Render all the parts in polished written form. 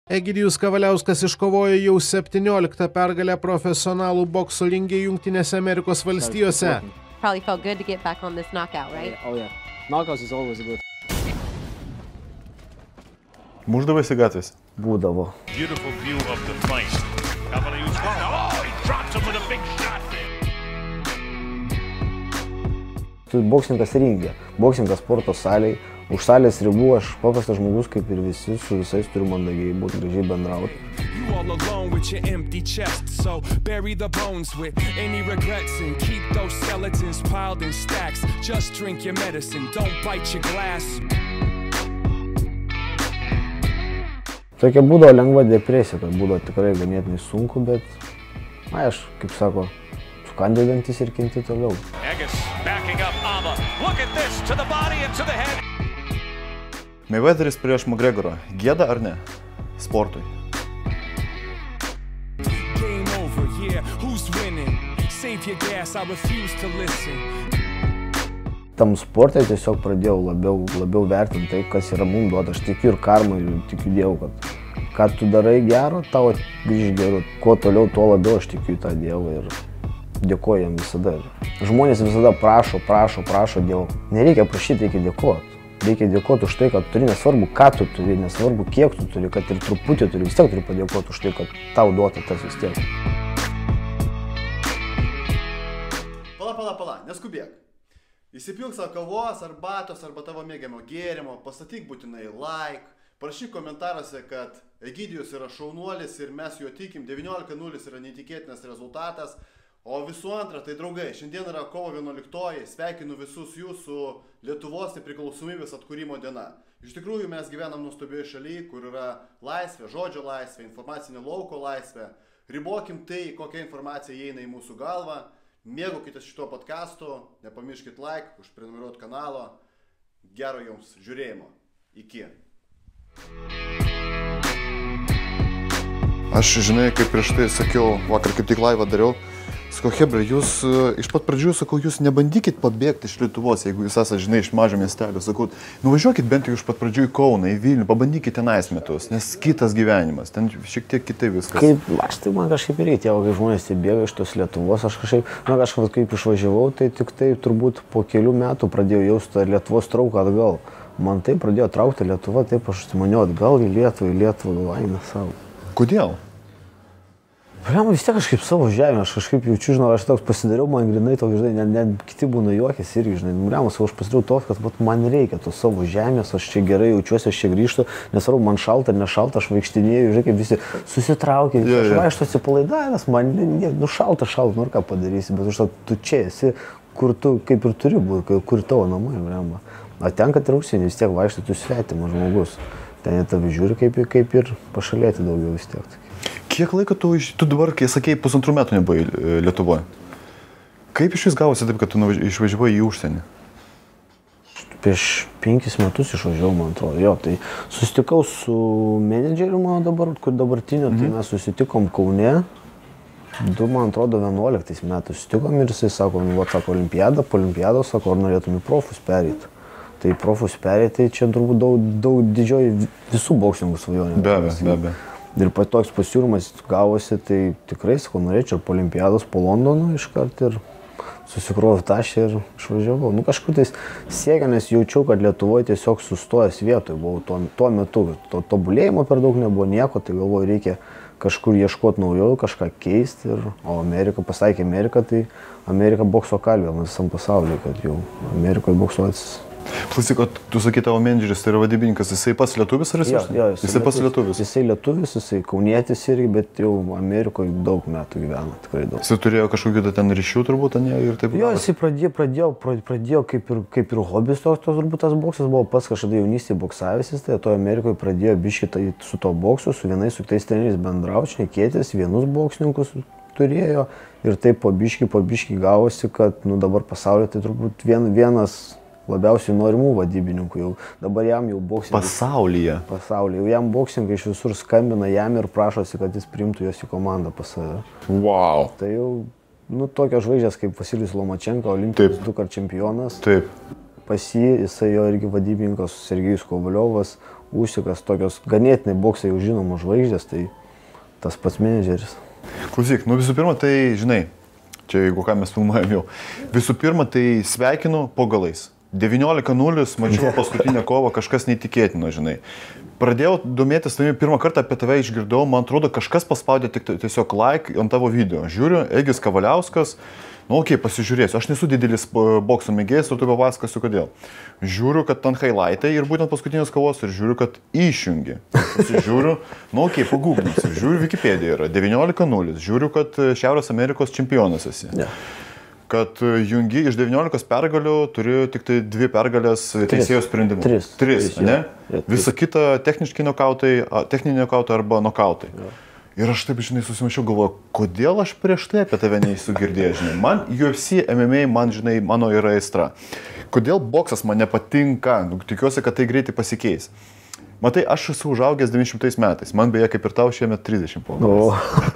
Egidijus Kavaliauskas iškovojo jau 17 pergalę profesionalų bokso ringe Jungtinėse Amerikos valstijose. Probably felt good to get back on this knockout, right? Oh yeah. Knockouts is always good. Muždavaisi gatvės? Būdavo. Beautiful view of the fight. Kavaliauskas. Oh, he drops him with a big shot. Tu boksininkas ringe, boksininkas sporto salėje, už salės ribų aš paprastas žmogus kaip ir visi, su visais turiu mandagiai būti, gražiai bendrauti. You all alone with your empty chest, so bury the bones with any regrets and keep those skeletons piled in stacks. Just drink your medicine, don't bite your glass. Tokia būdavo lengva depresija, kad būdavo tikrai ganėtinai sunku, bet, aš, kaip sako, sukandė dantis ir kenti toliau. Egas backing up Aba. Look at this, to the body and to the head. Mayweatheris prieš McGregorą. Gėda ar ne? Sportui. Game over, yeah, who's winning? Save your gas, I refuse to listen. Tam sportui tiesiog pradėjau labiau vertinti tai, kas yra mums duota. Aš tikiu ir karmą, ir tikiu Dievu, kad tu darai gero, tau grįž geru. Kuo toliau, tuo labiau aš tikiu į tą Dievą ir dėkoju jam visada. Žmonės visada prašo Dievo. Nereikia prašyti, reikia dėkoti. Reikia dėkoti už tai, kad turi, nesvarbu, ką tu turi, nesvarbu, kiek tu turi, kad ir truputį turi, vis tiek turi padėkoti už tai, kad tau duota tas vis tiek. Pala, neskubėk. Įsipilk savo kavos, arbatos arba tavo mėgiamo gėrimo, pastatyk būtinai like, parašyk komentaruose, kad Egidijus yra šaunuolis ir mes juo tikim, 19-0 yra neįtikėtinas rezultatas. O visų antra, tai draugai, šiandien yra kovo 11-oji, sveikinu visus jūs su Lietuvos nepriklausomybės atkūrimo diena. Iš tikrųjų, mes gyvenam nuostabioje šalyje, kur yra laisvė, žodžio laisvė, informacinė lauko laisvė. Ribokim tai, kokia informacija įeina į mūsų galvą. Mėgaukitės šito podcastu, nepamirškit like, užprenumeruot kanalo. Gero jums žiūrėjimo. Iki. Aš, žinai, kaip prieš tai sakiau, vakar kaip tik laivą dariau, sakau, hebra, jūs iš pat pradžių, sakau, jūs nebandykit pabėgti iš Lietuvos, jeigu jūs esate, žinai, iš mažo miestelio, sakau, nuvažiuokit bent jau iš pat pradžių į Kauną, į Vilnių, pabandykit tenais metus, nes kitas gyvenimas, ten šiek tiek kitai viskas. Tai man kažkaip ir reikėjo, kai žmonės bėga iš tos Lietuvos, aš kažkaip kaip išvažiavau, tai tik tai turbūt po kelių metų pradėjau jausti tą Lietuvos trauką atgal. Man tai pradėjo traukti Lietuva, taip aš maniau atgal į Lietuvą, laimę savo. Kodėl? Man vis tiek kažkaip savo žemė, aš kažkaip jaučiu, žinau, aš toks pasidariau, man grinai toks, žinai, net kiti būna juokės irgi, žinai, aš pasidariau toks, kad man reikia tos savo žemės, aš čia gerai jaučiuosi, aš čia grįžtu, nesvarbu, man šalta ar nešalta, aš vaikštinėjau, žinai, kaip visi susitraukia, aš vaikštu atsipalaidavęs, man šalta, nu ir ką padarysi, bet už to tu čia esi, kur tu kaip ir turi būti, kur tavo namai, brema. O ten, kad ir užsienį vis tiek vaikštų, tu svetimas žmogus, ten tave žiūri kaip ir pašalėti daugiau vis tiek. Kiek laiko tu dabar, kai sakei, 1,5 metų nebuvai Lietuvoje? Kaip iš vis gavosi taip, kad tu išvažiavai į užsienį? Prieš 5 metus išvažiavau, man atrodo. Jo, tai susitikau su menedžeriu mano dabartinio, tai mes susitikom Kaune. Man atrodo, 11 metų susitikom ir jisai sako, sako, olimpiada, po olimpiados, sako, ar norėtum į profus pereiti. Tai profus pereiti, tai čia turbūt daug didžioji visų boksininkų svajonė. Be abejo. Ir toks pasiūlymas gavosi, tai tikrai, sakau, norėčiau po olimpiados, po Londono iškart ir susikrovau tašę ir išvažiavau. Kažkur tais siekia, nes jaučiau, kad Lietuvoje tiesiog sustojęs vietoje buvau tuo metu. To tobulėjimo per daug nebuvo nieko, tai galvoju, reikia kažkur ieškoti naujo, kažką keisti. O Amerika, pasakė Amerika, tai Amerika bokso kalvė visam pasaulyje, kad jau Amerikoje boksuotis. Klausyk, tu sakai, tavo menedžeris tai yra vadybininkas, jisai pats lietuvis ar jisai? Jo, jisai pats lietuvis. Jisai lietuvis, jisai kaunietis irgi, bet jau Amerikoje daug metų gyvena, tikrai daug. Jisai turėjo kažkokių ten ryšių turbūt, ne, ir taip. Jo, jisai pradėjo kaip ir hobis toks, turbūt tas boksas buvo pats kažkada jaunystėje boksavęsis, tai to Amerikoje pradėjo biškį su to boksu, su vienais su kitais treneriais bendrauti, šnekėtis, vienus boksininkus turėjo ir taip po biškį gavosi, kad dabar pasaulyje tai turbūt vienas labiausiai norimų vadybininkų jau. Dabar jam jau boksininkai. Pasaulyje. Jau jam boksininkai iš visur skambina jam ir prašosi, kad jis priimtų juos į komandą pas save. Wow. Tai jau, tokios žvaigždės kaip Vasilijus Lomačenko, olimpijos 2-kart čempionas. Taip. Pas jį, jisai jo irgi vadybininkas, Sergejus Kovaliovas, Usikas, tokios ganėtinai boksai jau žinomos žvaigždės, tai tas pats menedžeris. Klausyk, nu visų pirma, tai, žinai, čia jeigu ką mes filmuojam jau, visų pirma, tai sveikinu po galais. 19-0, mačiau paskutinę kovą, kažkas neįtikėtino, žinai. Pradėjau domėtis tavimi, pirmą kartą apie tave išgirdau, man atrodo, kažkas paspaudė tiesiog like ant tavo video. Žiūriu, Egis Kavaliauskas, nu okei, pasižiūrėsiu, aš nesu didelis bokso mėgėjas, ir tu papasakosiu kodėl. Žiūriu, kad ten highlightai ir būtent paskutinės kovos ir žiūriu, kad išjungi. Pasižiūriu, nu okei, pagūglinsiu, žiūriu Wikipedija yra 19-0, žiūriu, kad Šiaurės Amerikos čempionas esi. Yeah. Kad jungi iš 19 pergalių turi tik tai 2 pergalės teisėjo sprendimu. 3, ne? Visa kita techniški nokautai, techniniai nokautai arba nokautai. Ja. Ir aš taip, žinai, susimačiau, galvoju, kodėl aš prieš tai apie tave neįsiu girdėjęs, žinai. Man UFC, MMA, man, žinai, mano yra aistra. Kodėl boksas man nepatinka? Tikiuosi, kad tai greitai pasikeis. Matai, aš esu užaugęs 900 metais. Man beje, kaip ir tau, šiemet 30 po.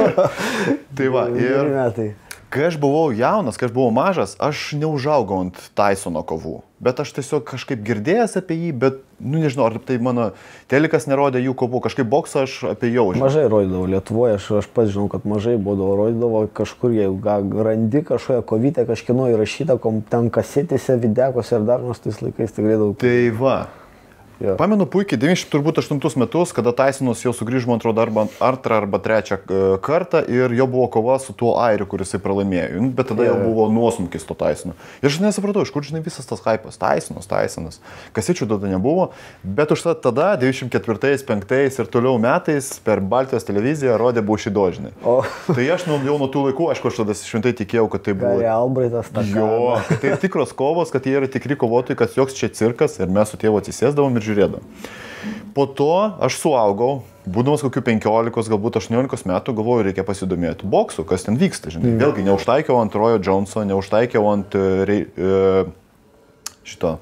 Tai va, ir... Kai aš buvau jaunas, kai aš buvau mažas, aš neužaugau ant Tysono kovų. Bet aš tiesiog kažkaip girdėjęs apie jį, bet, nu nežinau, ar tai mano telikas nerodė jų kovų, kažkaip boksą aš apie jau žinau. Mažai rodydavo Lietuvoje, aš pats žinau, kad mažai rodydavo kažkur, jeigu randi kažkoje kovytę, kažkieno įrašytą, ten kasetėse, videkose ir dar nors tais laikais tai galėdavau. Tai va. Ja. Pamenu puikiai 98 metus, kada Tysonas jau sugrįžo, man atrodo, antrą arba trečią kartą ir jo buvo kova su tuo airiu, kuris jisai pralaimėjo. Bet tada jau buvo nuosmukis to Tysono. Ir aš nesupratau, iš kur žinai visas tas hypas. Tysonas. Kasečių tada nebuvo, bet užtat tada, 94, 95 ir toliau metais per Baltijos televiziją rodė Bushido, žinai. Tai aš jau nuo tų laikų, aišku, aš tada šventai tikėjau, kad tai buvo... Albraitas, jo, kad tai tikros kovos, kad jie yra tikri kovotojai, kad joks čia cirkas ir mes su tėvu atsisėsdavom ir žiūrėdam. Po to aš suaugau, būdamas kokių 15, galbūt 18 metų, galvoju, reikia pasidomėti boksu, kas ten vyksta, žinai. Vėlgi, neužtaikiau ant Royo Joneso, neužtaikiau ant šito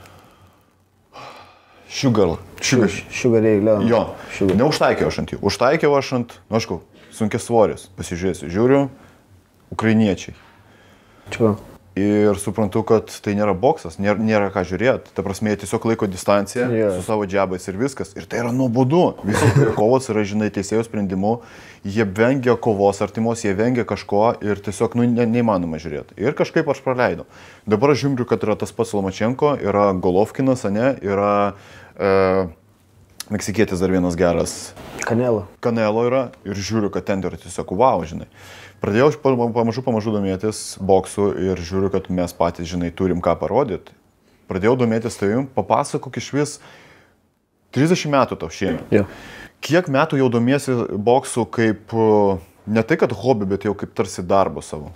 Sugar Ray Leonard. Jo, neužtaikiau aš ant jų. Užtaikiau aš ant, nu aišku, sunkias svoris. Pasižiūrėsiu, žiūriu, ukrainiečiai. Čia. Ir suprantu, kad tai nėra boksas, nėra ką žiūrėti. Ta prasme, jie tiesiog laiko distanciją su savo džabais ir viskas. Ir tai yra nuobodu. Visos kovos yra, žinai, teisėjų sprendimu. Jie vengia kovos artimos, jie vengia kažko ir tiesiog neįmanoma žiūrėti. Ir kažkaip aš praleidau. Dabar aš žiūriu, kad yra tas pats Lomačenko, yra Golovkinas, ane, yra meksikietis dar vienas geras. Canelo yra ir žiūriu, kad ten yra tiesiog wow, žinai. Pradėjau pamažu domėtis boksu ir žiūriu, kad mes patys, žinai, turim ką parodyti. Pradėjau domėtis tavim, papasakok iš vis 30 metų tau šiemet. Yeah. Kiek metų jau domiesi boksu kaip, ne tai kad hobi, bet jau kaip tarsi darbo savo?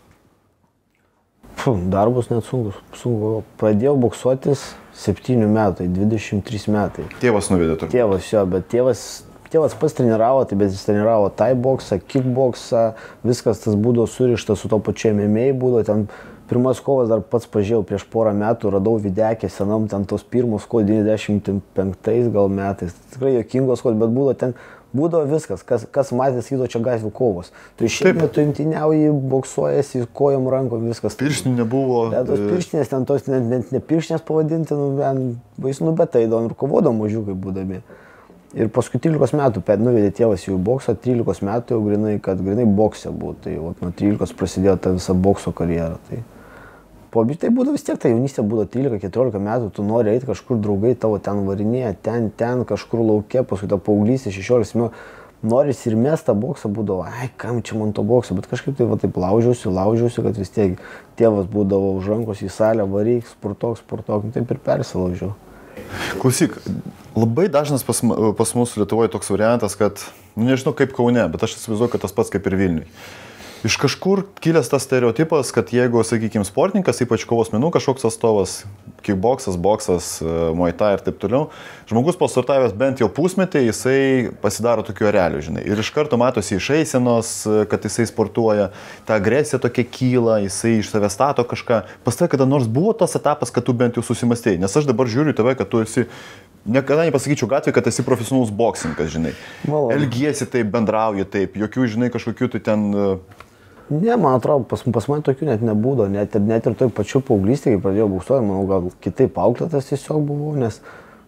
Darbus net sunku. Pradėjau boksuotis 7 metai, 23 metai. Tėvas nuvedė turbūt. Tėvas jo, bet tėvas pats treniravo, tai bet jis treniravo tai boksą, kickboksą, viskas tas būdavo surišta su to pačiu MMA būdavo. Ten pirmas kovas dar pats pažiūrėjau prieš porą metų, radau videkę senam, ten tos pirmos kovos 95 gal metais. Tikrai jokingos kovos, bet būdavo viskas, kas matė, sakydo, čia gatvių kovos. Tu išėjai, tu imtyniauji, boksuojasi, kojom, rankom, viskas. Pirštinių nebuvo. Bet tos pirštinės, ten tos net ne pirštinės pavadinti, bet tai įdomu ir kovodom mažiukai būdami. Ir paskui 13 metų nuvedė tėvas jau į boksą, 13 metų jau grinai bokse buvo. Tai nuo 13 prasidėjo ta visa bokso karjera. Tai būdavo vis tiek, ta jaunystė būdavo 13-14 metų, tu nori eiti kažkur, draugai tavo ten varinėje, ten kažkur lauke, paskui ta paauglystė 16 metų. Noris ir mes tą boksą būdavo, kam čia man to bokso, bet kažkaip taip laužiausi, kad vis tiek tėvas būdavo už rankos į salę, varyk, sportok, taip ir persilaužiau. Klausyk, labai dažnas pas mus Lietuvoje toks variantas, kad, nežinau kaip Kaune, bet aš įsivaizduoju, kad tas pats kaip ir Vilniui. Iš kažkur kilęs tas stereotipas, kad jeigu, sakykime, sportininkas, ypač kovos menų kažkoks atstovas, kickboksas, boksas, muay thai ir taip toliau, žmogus pasportavęs bent jau pusmetį, jisai pasidaro tokių arelių, žinai. Ir iš karto matosi iš eisenos, kad jisai sportuoja, ta agresija tokia kyla, jisai iš savęs stato kažką. Pas tai kada nors buvo tas etapas, kad tu bent jau susimastėjai, nes aš dabar žiūriu tave, kad tu esi... Niekada nepasakyčiau gatvėje, kad esi profesionalus boksininkas, žinai. Elgiesi taip, bendrauji taip, jokių, žinai, kažkokių tu ten... Ne, man atrodo, pas mane tokių net nebūdavo, net ir toj pačiu paauglystėje, kai pradėjau boksuoti, manau, gal kitaip auklėtas tiesiog buvau, nes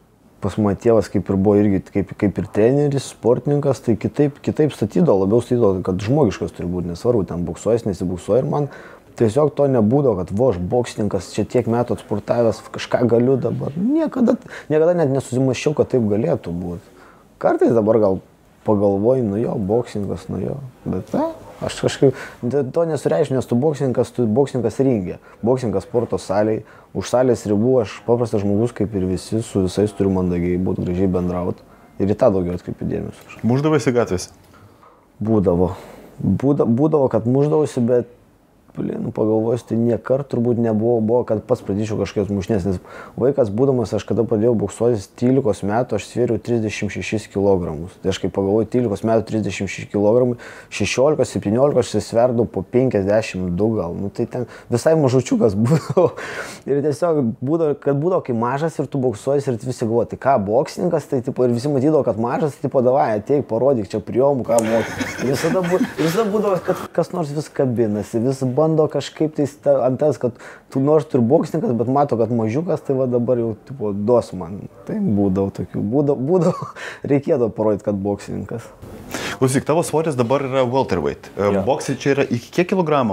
pas mane tėvas kaip ir buvo irgi, kaip ir treneris, sportininkas, tai kitaip statydavo, labiau statydavo, kad žmogiškas turi būti, nesvarbu, ten boksuojas, nesiboksuoja ir man tiesiog to nebūdavo, kad aš boksininkas, čia tiek metų atsportavęs, kažką galiu dabar. Niekada net nesusimaščiau, kad taip galėtų būti. Kartais dabar gal pagalvoju, boksininkas, bet aš kažkaip to nesureiškiu, nes tu boksininkas ringė, boksininkas sporto salėje, už salės ribų aš paprastas žmogus, kaip ir visi, su visais turiu mandagiai būti, gražiai bendrauti ir į tą daugiau atkreipiu dėmesį. Muždavaisi gatvėse? Būdavo, kad muždavausi, bet pagalvojus, tai niekart turbūt nebuvo, kad pats pradėčiau kažkokias mušnės, nes vaikas būdamas, aš kada pradėjau boksuotis 13 metų, aš svėriau 36 kg. Tai aš kai pagalvoju, 13 metų 36 kg, 16-17 aš sverdau po 52 gal, tai ten visai mažučiukas būdavo. Ir tiesiog būdavo, kai mažas ir tu boksuotis ir visi galvoja, tai ką, boksininkas, tai tipo, ir visi matydavo, kad mažas, tai tipo, davai, ateik, parodyk čia priomų, ką mokai. Visada būdavo, kad kas nors vis kabinasi, vis bando kažkaip tai ant tas, kad tu nors turi boksininkas, bet mato, kad mažiukas, tai va dabar jau tipo, duos man. Tai būdavo tokių, reikėdavo parodyti, kad boksininkas. Klausyk, tavo svoris dabar yra welterweight. Boksai čia yra iki kiek kilogramų?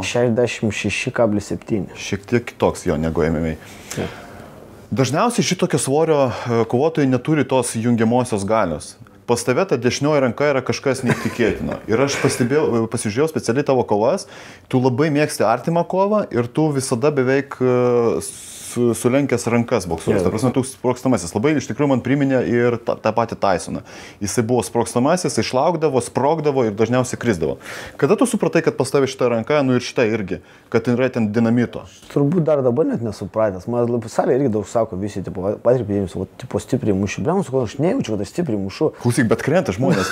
66,7. Šiek tiek kitoks jo negu MMA. Ja. Dažniausiai šitokio svorio kovotojai neturi tos jungiamosios galios. Pas tave ta dešinioji ranka yra kažkas neįtikėtino. Ir aš pasižiūrėjau specialiai tavo kovas, tu labai mėgsti artimą kovą ir tu visada beveik sulenkęs rankas boksuojas. Ta prasme, tu sprogstamasis. Labai iš tikrųjų man priminė ir tą patį Tysoną. Jisai buvo sprogstamasis, išlaukdavo, sprogdavo ir dažniausiai krisdavo. Kada tu supratai, kad pas tave šitą ranką, ir šitą irgi, kad yra ten dinamito? Turbūt dar dabar net nesupratęs. Man salė irgi daug sako, visi, patirpėjimus, stipriai mušiu. Bliam, sakau, aš nejaučiu, kad aš stipriai mušu. Klausyk, bet krenta žmonės.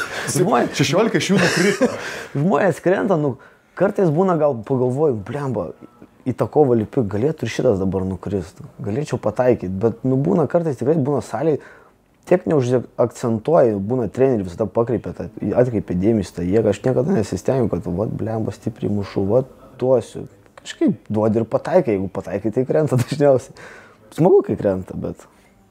16 iš jų nukrito. Žmonės krenta, kartais būna gal pagalvoju, blemba, į tą kovą lipi, galėtų ir šitas dabar nukristų. Galėčiau pataikyti, bet būna kartais tikrai būna salėje, tiek neužakcentuoja, būna treneriai visada atkreipia dėmesį tą jėgą. Aš niekada nesistengiu, kad blemba stipriai mušu, duosiu. Kažkaip duodi ir pataikai, jeigu pataikai, tai krenta dažniausiai. Smagu, kai krenta, bet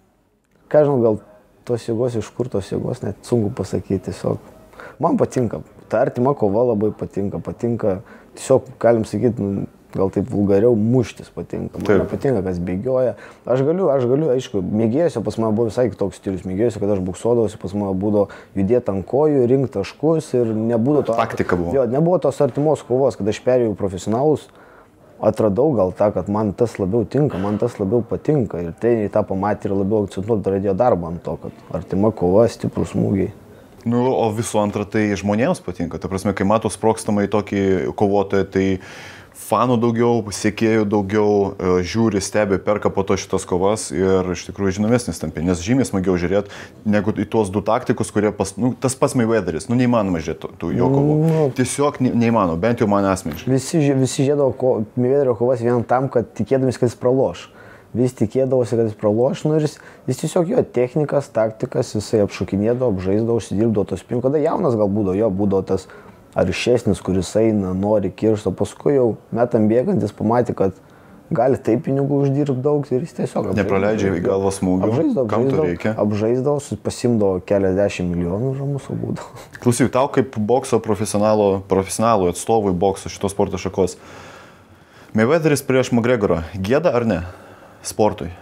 ką žinau, gal tos jėgos, iš kur tos jėgos, net sunku pasakyti tiesiog. Man patinka, ta artima kova labai patinka, tiesiog galim sakyti, gal taip vulgariau, muštis patinka. Man patinka, kas bėgioja. Aš galiu, aišku, mėgėjusi, pas mane buvo visai kitoks stilius. Mėgėjusi, kad aš boksuodavausi, pas mane būdavo judėti ant kojų, rinkti taškus ir nebūdavo to... Taktika buvo. Jo, nebuvo tos artimos kovos, kad aš perėjau profesionalus, atradau gal tą, kad man tas labiau tinka, man tas labiau patinka. Ir treneriai tą pamatė ir labiau akcentuoti, pradėjo darbą ant to, kad artima kova, stiprus smūgiai. O visų antra, tai žmonėms patinka. Ta prasme, kai mato sprogstamai tokį kovotoją, tai fanų daugiau, sekėjų daugiau, žiūri, stebi, perka po to šitas kovas ir iš tikrųjų žinomesnis tampi, nes žymiai smagiau žiūrėti negu į tuos du taktikus, kurie tas pats Mayweatheris, neįmanoma žiūrėti tų jo kovų. Tiesiog neįmanoma, bent jau man asmeniškai. Visi žiūrėdavo Mayweatherio kovas vien tam, kad tikėdamis, kad jis praloš. Vis tikėdavosi, kad jis praloš, ir jis tiesiog jo technikas, taktikas, jisai apšokinėdavo, apžaisdavo, užsidirbdavo tos pinigus. Kada jaunas gal būdavo tas aršesnis, kuris eina, nori kiršto, paskui jau metam bėgantis pamatė, kad gali taip pinigų uždirbti daug ir jis tiesiog nepraleidžia į galvą smūgių, kam to reikia. Apžaisdavo, pasimdavo keliasdešimt milijonų žamus būdavo. Klausyk, tau kaip bokso profesionalų atstovui bokso šitos sporto šakos, Mayweatheris prieš McGregorą gėda ar ne sportui?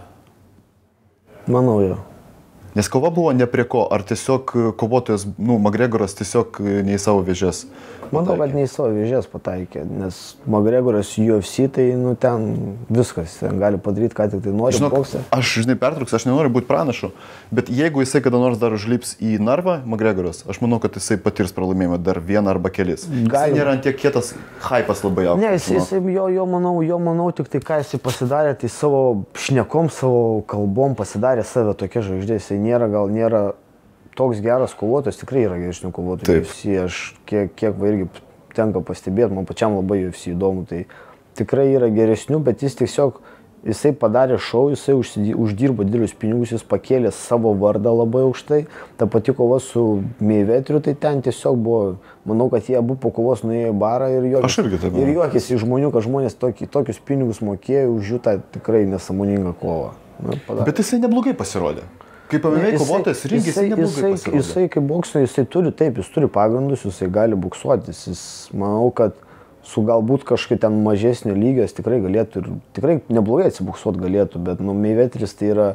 Manau, jo. Nes kova buvo ne prie ko, ar tiesiog kovotojas, McGregoras tiesiog ne į savo vėžes? Manau, kad ne į savo vėžes pataikė, nes McGregoras UFC, tai ten viskas, ten gali padaryti, ką tik tai nori. Žinok, aš pertrauksiu, aš nenoriu būti pranašu, bet jeigu jisai kada nors dar užlips į narvą, McGregoras, aš manau, kad jisai patirs pralaimėjimą dar vieną arba kelis. Jisai nėra ant tiek kietas, hypas labai aukštas. Ne, jisai jo manau, tik tai ką jisai pasidarė, tai savo šnekom, savo kalbom pasidarė save tokia žvaigždė, jisai nėra toks geras kovotojas, tikrai yra geresnių kovotojų UFC, aš kiek irgi tenka pastebėti, man pačiam labai UFC įdomu, tai tikrai yra geresnių, bet jisai padarė šou, jisai uždirbo didelius pinigus, jis pakėlė savo vardą labai aukštai, ta pati kova su Mayweatheriu, tai ten tiesiog buvo, manau, kad jie abu po kovos nuėjo į barą ir juokėsi iš žmonių, kad žmonės tokius pinigus mokėjo už jų tą tikrai nesąmoningą kovą. Bet jisai neblogai pasirodė. Kaip MMA kovotojas ringis, jisai kaip bokso, jisai turi pagrindus, jisai gali boksuotis. Jis, manau, kad su galbūt kažkaip ten mažesnio lygio jis tikrai galėtų ir tikrai neblogai atsiboksuoti galėtų, bet Mayweatheris tai yra,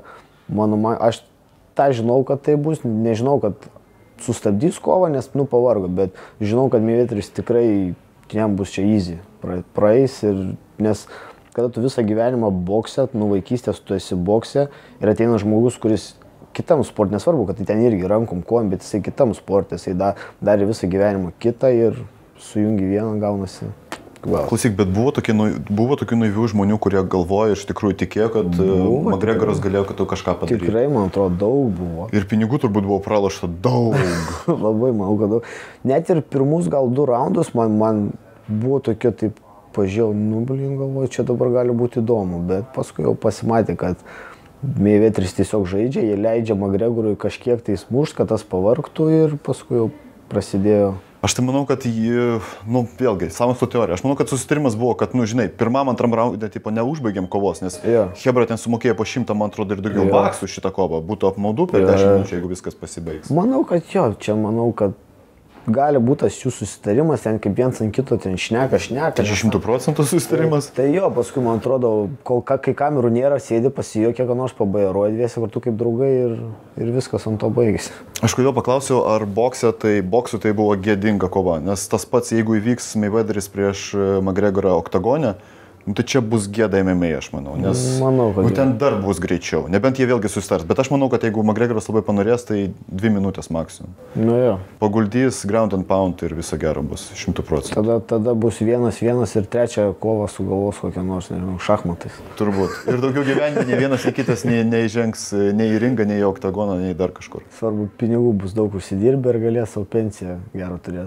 aš tą žinau, kad tai bus, nežinau, kad sustabdys kovą, nes pavargo, bet žinau, kad Mayweatheris tikrai jam bus čia easy, praeis ir nes kada tu visą gyvenimą boksė, vaikystės tu esi boksė ir ateina žmogus, kuris kitam sportui, nesvarbu, kad tai ten irgi rankom, kojom, bet jisai kitam sportui, jisai darė visą gyvenimą kitą ir sujungi vieną, gaunasi. Klausyk, bet buvo tokių naivių žmonių, kurie galvoja, iš tikrųjų tikėjo, kad McGregoras galėjo kažką padaryti. Tikrai, man atrodo, daug buvo. Ir pinigų turbūt buvo pralošta daug. Labai, manau, kad daug. Net ir pirmus gal 2 raundus man buvo tokie taip, pažiūrėjau, galvoju, čia dabar gali būti įdomu, bet paskui jau pasimatė, kad Mayweatheris tiesiog žaidžia, jie leidžia McGregorui kažkiek tai smušt, kad tas pavargtų ir paskui jau prasidėjo. Aš tai manau, kad vėlgi, sąmokslo teorija, aš manau, kad susitarimas buvo, kad, pirmam, antram raunde, neužbaigėm kovos, nes Hebra ten sumokėjo po 100, man atrodo, ir daugiau baksų šitą kovą, būtų apmaudu per 10 minučių, jeigu viskas pasibaigs. Manau, kad manau, kad gali būti tas jų susitarimas, ten kaip viens ant kito ten šneka. Tai 100% susitarimas? Tai jo, paskui, man atrodo, kai kamerų nėra, sėdi pasijuokia, kad nors pabairoja dviesi kartu kaip draugai ir viskas ant to baigėsi. Aš kodėl paklausiau, ar boksui tai buvo gėdinga kova, nes tas pats, jeigu įvyks Mayweatheris prieš McGregorą oktagone, tai čia bus gėda MMA, aš manau, nes manau, ten dar bus greičiau, nebent jie vėlgi susitars, bet aš manau, kad jeigu McGregoras labai panorės, tai 2 minutės maksimum. Paguldys, ground and pound ir viso gero bus 100%. Tada bus 1-1 ir trečią kovą sugalvos kokią nors, nežinau, šachmatais. Turbūt. Ir daugiau gyvenime nei vienas, nei kitas neįžengs nei į ringą, nei į oktagoną, nei dar kažkur. Svarbu, pinigų bus daug užsidirbę ir galės savo pensiją gerą turėti.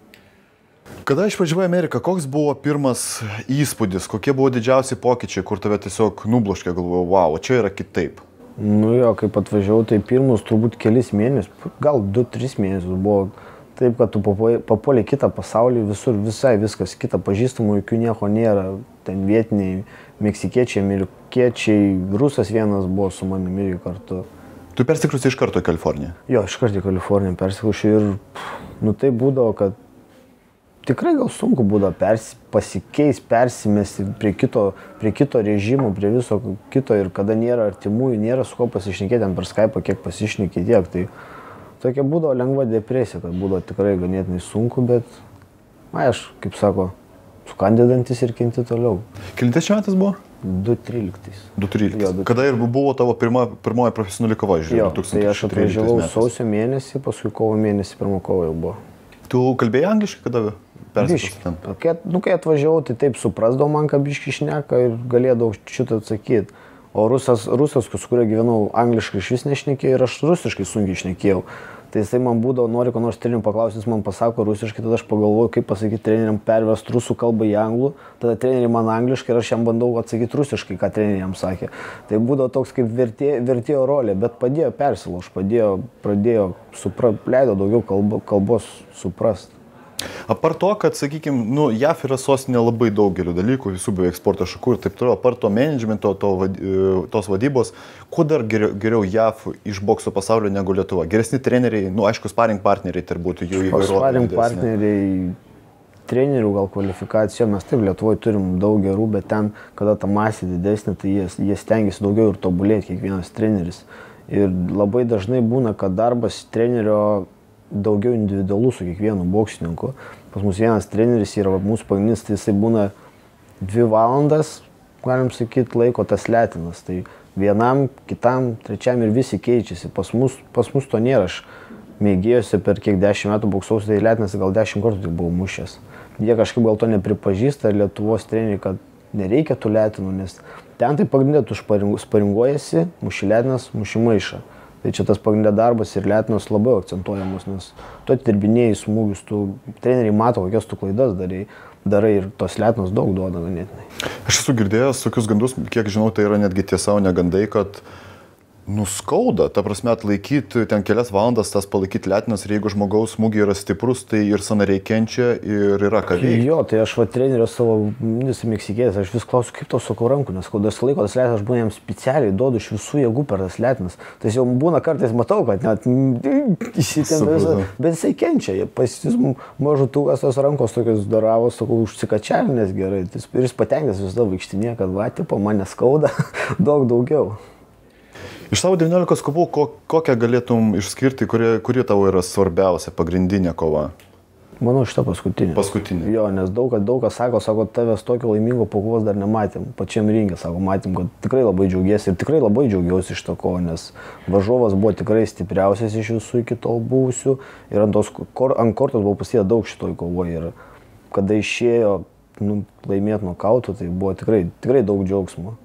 Kada išvažiavai į Ameriką, koks buvo pirmas įspūdis, kokie buvo didžiausi pokyčiai, kur tave tiesiog nubloškė, galvojau, wow, čia yra kitaip? Kaip atvažiavau, tai pirmus turbūt kelis mėnesius, gal 2-3 mėnesius buvo taip, kad tu papuolė kitą pasaulį, visur visai viskas, kitą pažįstamų, jokių nieko nėra, ten vietiniai, meksikiečiai, amerikiečiai, rusas vienas buvo su manimi irgi kartu. Tu persikrausi iš karto į Kaliforniją? Jo, iš karto į Kaliforniją persikrausiu ir tai būdavo, kad tikrai gal sunku būdavo persimesti prie kito režimo, prie viso kito ir kada nėra artimųjų, nėra su ko pasišnekėti, ten per Skype'ą kiek pasišnekėti tiek. Tai tokia būdavo lengva depresija, kad būdavo tikrai ganėtinai sunku, bet, aš, kaip sako, sukandidantis ir kenti toliau. Kelintas metas buvo? 2013. 2013. Kada ir buvo tavo pirmoji profesionali kova, žiūrėjau, 2013 metais? Tai aš atvažiavau sausio mėnesį, paskui kovo mėnesį pirmo kovo jau buvo. Tu kalbėjai angliškai kada persikrausi? Kai atvažiavau, tai taip suprasdavau man, kad biškį šneka ir galėdavau šitą atsakyti. O rusas, su kuriuo gyvenau, angliškai iš vis nešnekėjau ir aš rusiškai sunkiai šnekėjau. Tai jisai man būdavo, nori ko nors trenerių paklausti, jis man pasako rusiškai, tada aš pagalvoju, kaip pasakyti treneriam pervest rusų kalbą į anglų, tada treneriai man angliškai ir aš jam bandau atsakyti rusiškai, ką treneriai jam sakė. Tai būdavo toks kaip vertėjo rolė, bet padėjo persilaužti, leido daugiau kalbos suprasti. Apart to, kad, sakykime, JAF yra sostinė labai daugelių dalykų, visų beveik sporto šakų ir taip toliau, apart to managemento, tos vadybos, kuo dar geriau JAF iš bokso pasaulio negu Lietuva? Geresni treneriai, aišku, sparring partneriai turbūt jų įvairovė. Sparring partneriai, trenerių gal kvalifikacijų, mes taip Lietuvoje turim daug gerų, bet ten, kada ta masė didesnė, tai jie stengiasi daugiau ir tobulėti kiekvienas treneris. Ir labai dažnai būna, kad darbas trenerio daugiau individualus su kiekvienu boksininku. Pas mus vienas treneris yra mūsų pagrindinis, tai jisai būna 2 valandas, galim sakyti, laiko tas letinas. Tai vienam, kitam, trečiam ir visi keičiasi. Pas mus to nėra. Aš mėgėjusi per kiek 10 metų boksausi, tai letinas gal 10 kartų tik buvau mušęs. Jie kažkaip gal to nepripažįsta Lietuvos treneriai, kad nereikia tų letinų, nes ten tai pagrindė tu sparinguojasi, muši letinas, muši maišą. Tai čia tas pagrindė darbas ir letinos labai akcentuojamos, nes tu atidirbinėjai smūgius, treneriai mato, kokias tu klaidas darai ir tos letinos daug duoda ganėtinai. Aš esu girdėjęs tokius gandus, kiek žinau, tai yra netgi tiesa, o ne gandai, kad nuskauda, ta prasme atlaikyti ten kelias valandas, tas palaikyti letinas ir jeigu žmogaus smūgiai yra stiprus, tai ir sąnariai kenčia ir yra ką veikti. Jo, tai aš trenerio savo meksikėjas, aš vis klausiu, kaip tau sakau rankų, nes kol tas laiko tas letinas, aš būna jam specialiai duodu iš visų jėgų per tas letinas. Tai jau būna kartais matau, kad net įsitempia visą, bet jisai kenčia, pas jis mažutukas tos rankos tokios daravo, sakau, užsikačialinės gerai, ir jis patenkęs visada vaikštinė, kad va, tipo, mane skauda daug daugiau. Iš savo 19 kovų, kokią galėtum išskirti, kuri tavo yra svarbiausia, pagrindinė kova? Manau, šitą paskutinį. Paskutinį. Jo, nes daug kas sako, tavęs tokio laimingo po kovos dar nematėm. Pačiam ringė, sako, matėm, kad tikrai labai džiaugiesi ir tikrai labai džiaugiausi iš to kovo, nes varžovas buvo tikrai stipriausias iš visų iki tol buvusių ir ant kortos buvo pasidėję daug šitoj kovoje ir kada išėjo laimėti nokautų, tai buvo tikrai daug džiaugsmo.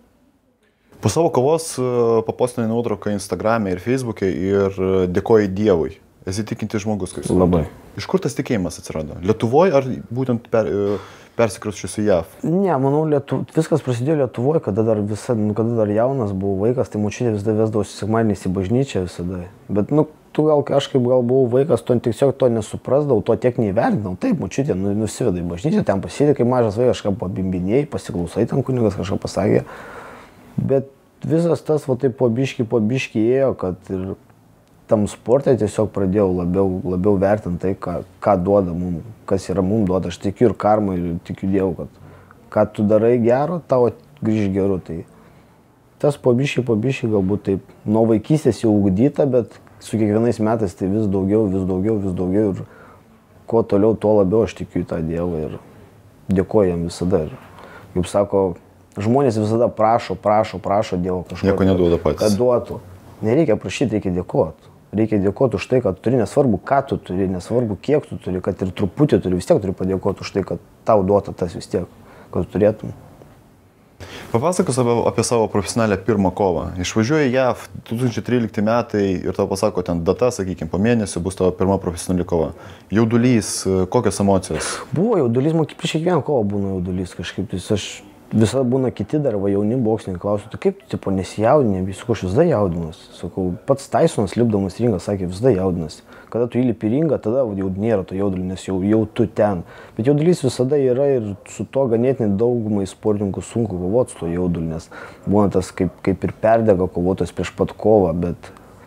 Po savo kovos papostinai nuotrauką Instagram'e ir Facebook'e ir dėkoji Dievui. Esi tikinti žmogus, kaip suprantu. Labai. Iš kur tas tikėjimas atsirado? Lietuvoje ar būtent persikrausčius į JAV? Ne, manau, viskas prasidėjo Lietuvoje, kada dar jaunas buvau vaikas, tai močiutė visada vesdavosi sekmadieniais į bažnyčią visada. Bet, tu aš kaip buvau vaikas, tiesiog to nesuprasdavau, to tiek neįvertinau. Taip, močiutė nusiveda į bažnyčią, ten pasidė, kai mažas vaikas, kažką pabimbinėjai, pasiklausai, ten kunigas kažką pasakė. Bet visas tas, taip po biškį ėjo, kad ir tam sportui tiesiog pradėjau labiau vertinti tai, ką duoda mums, kas yra mums duoda. Aš tikiu ir karmą, ir tikiu Dievu, kad ką tu darai gero, tavo grįž geru. Tai tas po biškį galbūt taip nuo vaikystės jau ugdyta, bet su kiekvienais metais tai vis daugiau ir kuo toliau, tuo labiau aš tikiu į tą Dievą ir dėkoju jam visada. Ir, kaip sako, žmonės visada prašo Dievo kažko. Nieko neduoda patys. Kad duotų. Nereikia prašyti, reikia dėkoti. Reikia dėkoti už tai, kad turi, nesvarbu, ką tu turi, nesvarbu, kiek tu turi, kad ir truputį turi, vis tiek turi padėkoti už tai, kad tau duota tas vis tiek, kad tu turėtum. Papasakos apie savo profesionalią pirmą kovą. Išvažiuoji JAV 2013 metai ir tau pasako ten data, sakykime, po mėnesio bus tavo pirma profesionali kova. Jaudulys, kokios emocijos? Buvo jaudulys, man prieš kiekvieną kovą būna jaudulys kažkaip. Aš visada būna kiti dar jauni boksininkai klausia, tu kaip tu nesijaudini, sakau, aš visada jaudinuosi. Sakau, pats Tysonas lipdamas ringą sakė, visada jaudinasi. Kada tu įlipi ringą, tada jau nėra to jaudulio, nes jau tu ten. Bet jaudulys visada yra ir su to ganėtinai daugumai sportininkų sunku kovoti su to jauduliu, nes būna tas kaip ir perdega kovotas prieš pat kovą, bet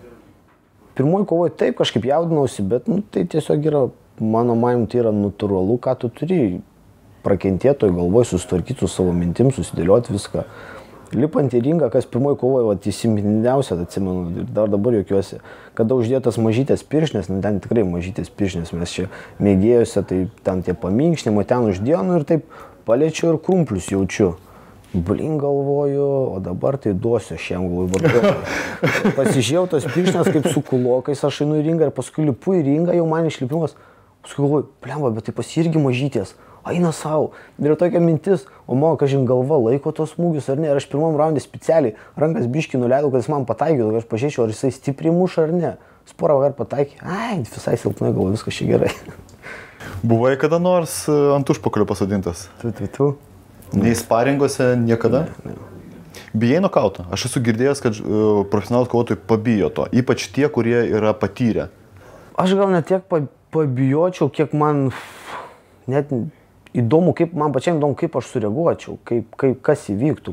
pirmoji kovoje taip kažkaip jaudinausi, bet tai tiesiog yra, mano manimu, tai yra natūralu, ką tu turi prakentėtoj galvoj, susitvarkyti su savo mintim, susidėlioti viską. Lipant į ringą, kas pirmoji kovoje įsimintiniausia, atsimenu, ir dar dabar juokiuosi, kada uždėtas mažytės piršnės, ten tikrai mažytės piršnės, mes čia mėgėjose, tai ten tie paminkšnimo, ten uždėjo, ir taip paliečiu ir krumplius jaučiu. Blin galvoju, o dabar tai duosiu aš jam galvoju. Pasižiūrėjau tas piršnės kaip su kulokais, aš einu į ringą ir paskui lipu į ringą, jau man išlipimas, paskui galvoju, blemba, bet tai pas irgi mažytės. Eina savo. Ir tokia mintis, o mano, kažin galva laiko tos smūgius ar ne. Ir aš pirmam raundė specialiai rankas biškį nuleidau, kad jis man pataikytų, kad aš pažiūrėčiau, ar jisai stipriai muša ar ne. Sporą vakar pataikė, visai silpnai galvo, viskas čia gerai. Buvai kada nors ant užpakalio pasodintas? Tu. Nei sparingose niekada? Ne. Bijai nokauto? Aš esu girdėjęs, kad profesionalūs kovotojai pabijo to, ypač tie, kurie yra patyrę. Aš gal net tiek pabijočiau, kiek man net įdomu, man pačiam įdomu, kaip aš sureaguočiau, kas įvyktų,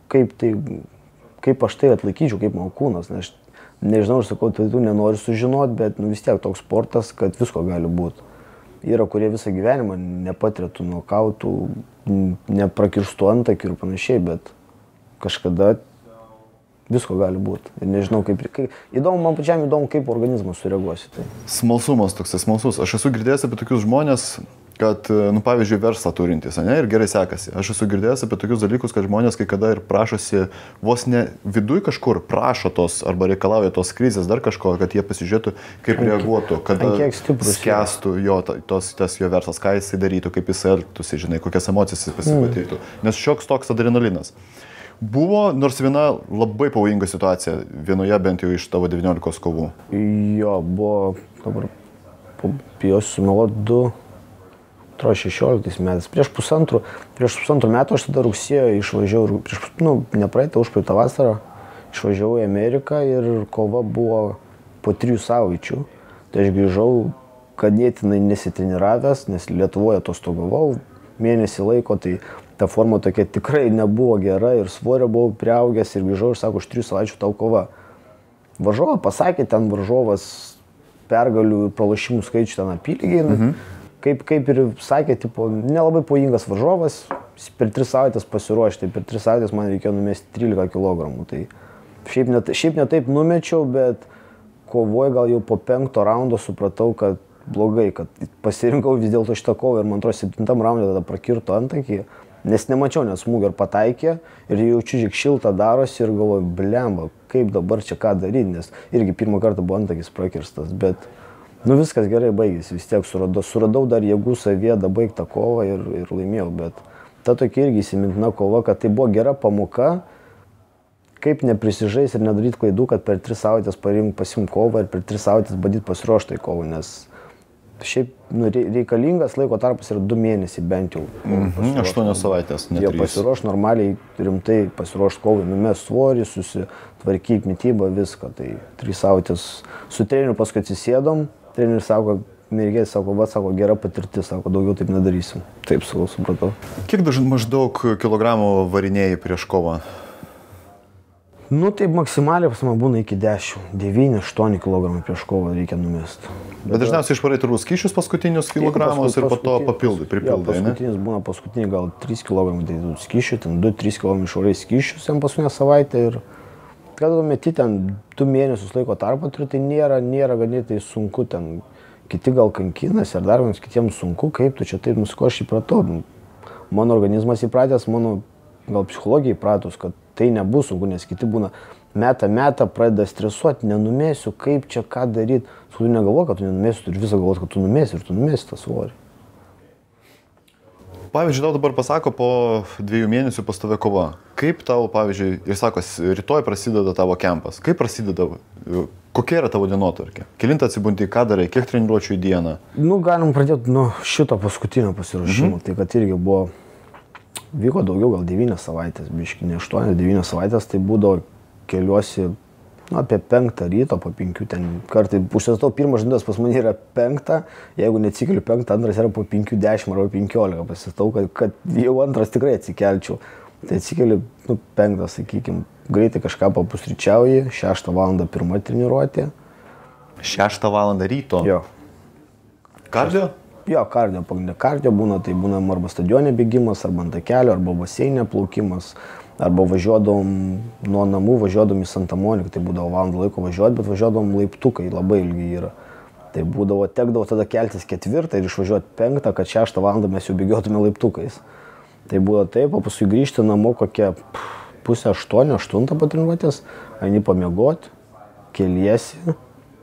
kaip aš tai atlaikyčiau, kaip mano kūnas. Aš nežinau, aš sakau, tai tu nenori sužinoti, bet vis tiek toks sportas, kad visko gali būti. Yra, kurie visą gyvenimą nepatiria tų nokautų, neprakirstų antakių ir panašiai, bet kažkada visko gali būti. Ir nežinau, man pačiam įdomu, kaip organizmas sureaguosi. Tai. Smalsumas toks, smalsus. Aš esu girdėjęs apie tokius žmonės, kad, pavyzdžiui, verslą turintys, ir gerai sekasi. Aš esu girdėjęs apie tokius dalykus, kad žmonės kai kada ir prašosi, vos ne viduj kažkur prašo tos arba reikalauja tos krizės dar kažko, kad jie pasižiūrėtų, kaip reaguotų, kada skęstų tas jo verslas, ką jisai darytų, kaip jisai elgtųsi, žinai, kokias emocijas jis pasipatirtų. Nes šioks toks adrenalinas. Buvo nors viena labai pavojinga situacija, vienoje bent jau iš tavo 19 kovų. Jo, buvo, dabar bijosiu sumeluoti 16 metais. Prieš pusantrų metų aš tada rugsėjo išvažiavau, ne praeitą, užpraeitą vasarą, išvažiavau į Ameriką ir kova buvo po 3 savaičių. Tai aš grįžau ganėtinai nesitreniravęs, nes Lietuvoje atostogavau mėnesį laiko, tai ta forma tokia tikrai nebuvo gera ir svorio buvau priaugęs ir grįžau ir sako, už 3 savaičių tau kova. Varžovą pasakė, ten varžovas pergalių ir pralašimų skaičių ten apylygiai. Kaip ir sakė, tipo, nelabai pavojingas varžovas, per 3 savaitės pasiruošti, per 3 savaitės man reikėjo numesti 13 kg. Tai šiaip ne taip numečiau, bet kovoje gal jau po 5 raundo supratau, kad blogai, kad pasirinkau vis dėlto šitą kovą ir man atrodo 7 raunde tada prakirto antakį, nes nemačiau net smūgio ir pataikė ir jaučiu žiek šiltą darosi ir galvoju, blemba, kaip dabar čia ką daryti, nes irgi pirmą kartą buvo antakis prakirstas, bet viskas gerai baigėsi, vis tiek suradau dar jėgų savyje dabaigti tą kovą ir laimėjau, bet ta tokia irgi įsimintina kova, kad tai buvo gera pamoka, kaip neprisižais ir nedaryti klaidų, kad per 3 savaitės pasim kovą ir per 3 savaitės bandyti pasiruošti tai kovą, nes šiaip reikalingas laiko tarpas yra 2 mėnesiai bent jau. 8 savaitės, ne 3. Jie pasiruoš normaliai, rimtai pasiruoš kovai, numest svorį, susitvarkyk mitybą, viską. Tai 3 savaitės su treneriu paskui atsisėdom, treneris sako, mergės sako, gera patirtis, sako, daugiau taip nedarysim. Taip, supratau. Kiek maždaug kilogramų varinėjai prieš kovą? Taip maksimaliai pas man būna iki 10, 9-8 kg prieš kovą reikia numesti. Bet dažniausiai išvarai turbūt skyšius paskutinius kilogramus ir po to pripildai, ne? Paskutinius gal 3 kg tai skyšių, ten 2-3 kg išvarai skyšius ten paskutinę savaitę ir kada meti ten 2 mėnesius laiko tarpą turiu, tai nėra ganėtai sunku ten, kiti gal kankinasi ar dar vienas kitiems sunku, kaip tu čia taip nusiko, aš įpratau. Mano organizmas įpratęs, mano gal psichologija įpratus, kad tai nebus sunku, nes kiti būna metą, pradeda stresuoti, nenumėsiu, kaip čia ką daryti. Tu negalvoji, kad tu nenumėsiu, turi visą galvoti, kad tu numėsi ir tu numėsi tą svorį. Pavyzdžiui, tau dabar pasako po 2 mėnesių pas tave kova. Kaip tau, pavyzdžiui, ir sakos, rytoj prasideda tavo kempas. Kaip prasideda? Kokia yra tavo dienotvarkė? Kelintą atsibundi, ką darai, kiek treniruočių į dieną? Galim pradėti nuo šito paskutinio pasiruošimo. Tai kad irgi vyko daugiau, gal 9 savaitės, biški, ne 8-9 savaitės, tai būdavo keliuosi apie 5 ryto, po 5 ten kartai. Užsistatau, pirmas žindas pas mane yra 5, jeigu neatsikeliu 5, antras yra po 5-10 arba 15, pasistatau, kad jau antras tikrai atsikelčiau. Tai atsikeliu 5, sakykime, greitai kažką papusryčiauji, 6 val. Pirma treniruotė. 6 val. Ryto? Jo. Kardio? Jo, kardio, pagrindinė kardio būna, tai būna arba stadione bėgimas, arba ant takelio, arba baseinė plaukimas, arba važiuodom nuo namų, važiuodom į Santa Moniką, tai būdavo valandą laiko važiuoti, bet važiuodom laiptukai, labai ilgi yra. Tai tekdavo tada keltis 4 ir išvažiuoti 5, kad 6 val. Mes jau bėgiotume laiptukais. Tai būdavo taip, o paskui grįžti namo kokią 7:30-8 po treniruotės, eini pamiegoti, keliesi,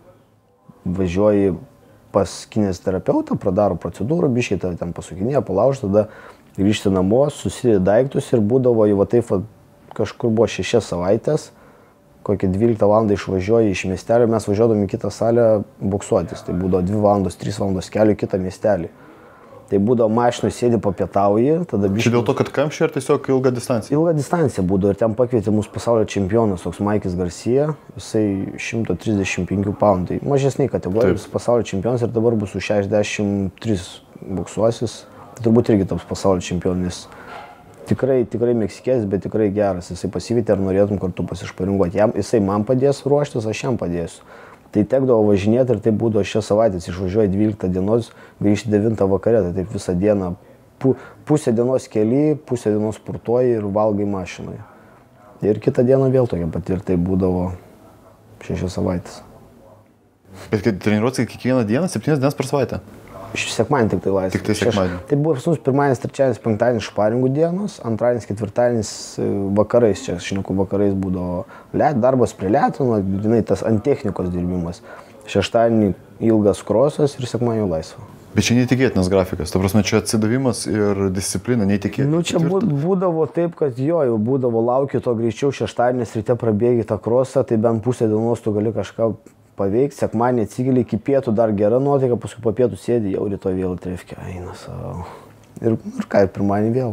važiuoji pas kineziterapeutą, pradaro procedūrą, biškiai ten pasukinėja, palaužta, tada grįžti namo, susidėti daiktus ir būdavo jau taip, kažkur buvo 6 savaitės, kokią 12 val. Išvažiuoji iš miestelio, mes važiuodami į kitą salę boksuotis, tai būdavo 2 valandos, 3 valandos kelio į kitą miestelį. Tai būdavo mašinoj sėdi papietauji, tada biškiai... Čia dėl to, kad kamščiai ar tiesiog ilga distancija? Ilga distancija būdavo ir ten pakvietė mūsų pasaulio čempionas, toks Maikis Garcia, jisai 135 poundų, tai mažesniai kategorijos pasaulio čempionas ir dabar bus už 63 boksuosis, tai turbūt irgi taps pasaulio čempionas. Tikrai meksikės, bet tikrai geras, jisai pasivytė ar norėtum kartu pasišparinguoti. Jisai man padės ruoštis, aš jam padėsiu. Tai tekdavo važinėti ir tai būdavo 6 savaitės, išvažiuoji 12 dienos, grįžti 9 vakare, tai taip visą dieną, pusę dienos kely, pusę dienos sportuoji ir valgai mašinoje. Ir kitą dieną vėl tokia pati ir tai būdavo 6 savaitės. Bet kai treniruotis kiekvieną dieną, 7 dienas per savaitę? Sekmadienį tik tai laisvė. Tik tai sekmadienį. Tai buvo pas mus pirmadienis, trečiadienis, penktadienis šparingų dienos, antradienis, ketvirtadienis vakarais, čia šneku vakarais būdavo darbas prie letino, tas ant technikos dirbimas. Šeštadienį ilgas krosas ir sekmadienį laisvė. Bet čia neįtikėtinas grafikas, ta prasme, čia atsidavimas ir disciplina neįtikėtina. Čia būdavo taip, kad jau būdavo lauki to greičiau, šeštadienis ryte prabėgi tą krosą, tai bent pusę dienos tu gali kažką paveikti, sekmadienį atsigeli iki pietų, dar gera nuotaika, paskui po pietų sėdi, jau rytoj vėl trefkė, eina savo. Ir ką, ir pirmadienį vėl.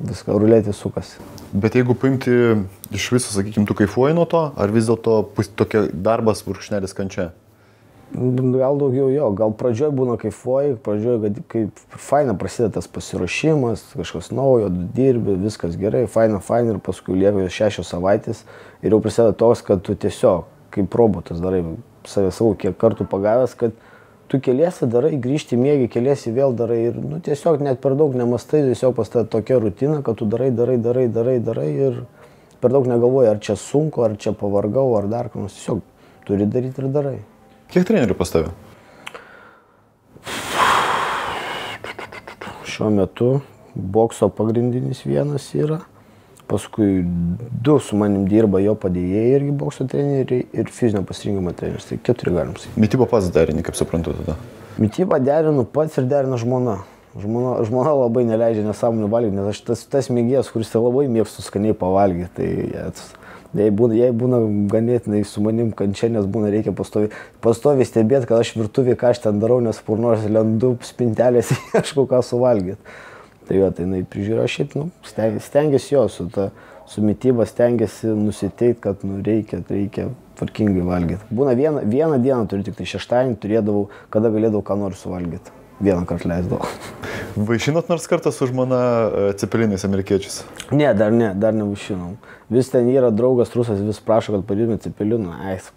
viską, ruletė sukasi. Bet jeigu paimti iš viso, sakykime, tu kaifuoji nuo to, ar vis dėlto tokia darbas brūkšnelis kančia? Gal daugiau jo, gal pradžioj būna kaifuoji, pradžioj, kaip faina prasideda tas pasiruošimas, kažkas naujo, dirbi, viskas gerai, faina ir paskui lieka 6 savaitės ir jau prasideda toks, kad tu tiesiog kaip robotas darai savo kiek kartų pagavęs, kad tu keliesi darai, grįžti miegi, keliesi vėl darai ir tiesiog net per daug nemastai, tiesiog pas tą tokia rutina, kad tu darai ir per daug negalvoji, ar čia sunku, ar čia pavargau, ar dar ką nors, tiesiog turi daryti ir darai. Kiek trenerių pas tave? Šiuo metu bokso pagrindinis vienas yra, paskui 2 su manim dirba jo padėjėjai irgi bokso treneriai ir fizinio pasirinkimo treneris, tai 4 galim sakyti. Mitybą pats derini, kaip suprantu tada? Mitybą derinu pats ir derina žmona. Žmona labai neleidžia nesąmonį valgyti, nes aš tas mėgėjas, kuris labai mėgstu skaniai pavalgyti, tai jai būna ganėtinai su manim kančia, nes reikia pastoviai stebėti, kad aš virtuvėje ką aš ten darau, nes kur nors lendu spintelės ieškau ką suvalgyti. Tai jo, tai jinai prižiūrėjo šiaip, stengiasi jo, su mityba stengiasi nusiteikti, kad reikia tvarkingai valgyti. Būna vieną dieną turiu, tik tai šeštadienį turėdavau, kada galėdavau ką nors suvalgyti. Vieną kartą leisdavau. Vaišinot nors kartą su žmona cepelinais amerikiečiais? Ne, dar nevaišinom. Vis ten yra draugas rusas, vis prašo, kad padėtume cepelinų.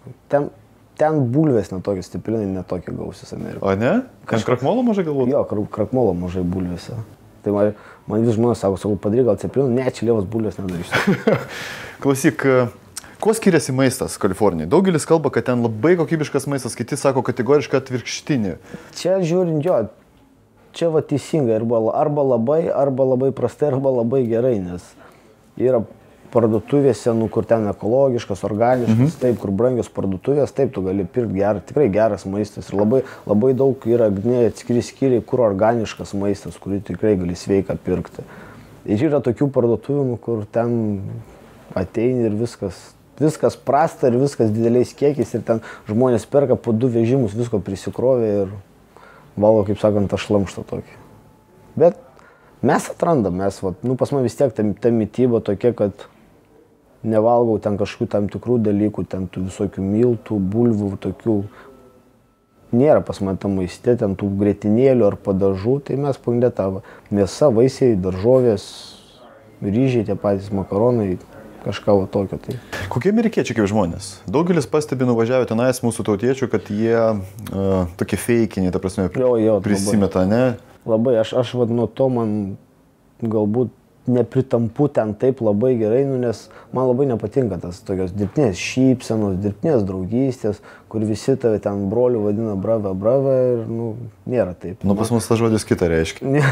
Ten bulvės netokios, cepelinai netokie gausis Amerikoje. O ne? Ten krakmolo mažai galbūt? Jo, krakmolo mažai bulvėse. Tai man vis žmonės sako, padaryk gal cepelinų, ne, čia lievas bulvės nedarysiu. Klausyk, kuo skiriasi maistas Kalifornijai? Daugelis kalba, kad ten labai kokybiškas maistas, kiti sako kategoriškai atvirkštinį. Čia žiūrint jo, čia teisingai, arba labai prastai, arba labai gerai, nes yra parduotuvėse, kur ten ekologiškas, organiškas, taip, kur brangios parduotuvės, taip, tu gali pirkti tikrai geras maistas. Ir labai daug yra atskiri skyriai, kur organiškas maistas, kurį tikrai gali sveiką pirkti. Ir yra tokių parduotuvių, kur ten ateini ir viskas prasta ir viskas dideliais kiekiais ir ten žmonės perka po 2 vežimus, visko prisikrovė ir valgo, kaip sakant, tą šlamštą tokį. Bet mes atrandam, pas man vis tiek ta mityba tokia, kad nevalgau ten kažkokių tam tikrų dalykų, ten tų visokių miltų, bulvių, tokių. Nėra pas man tam maiste, ten tų grietinėlių ar padažų, tai mes pagrindė tą mėsa, vaisiai, daržovės, ryžiai, tie patys makaronai, kažką tokio. Tai. Kokie amerikiečiai kaip žmonės? Daugelis pastebi nuvažiavę tenais mūsų tautiečių, kad jie tokie feikiniai, ta prasme, prisimeta, ne? Labai, aš nuo to man galbūt nepritampu ten taip labai gerai, nes man labai nepatinka tas tokios dirbtinės šypsenos, dirbtinės draugystės, kur visi tave ten brolių vadina brava ir nėra taip. Pas mus tas žodis kitą reiškia.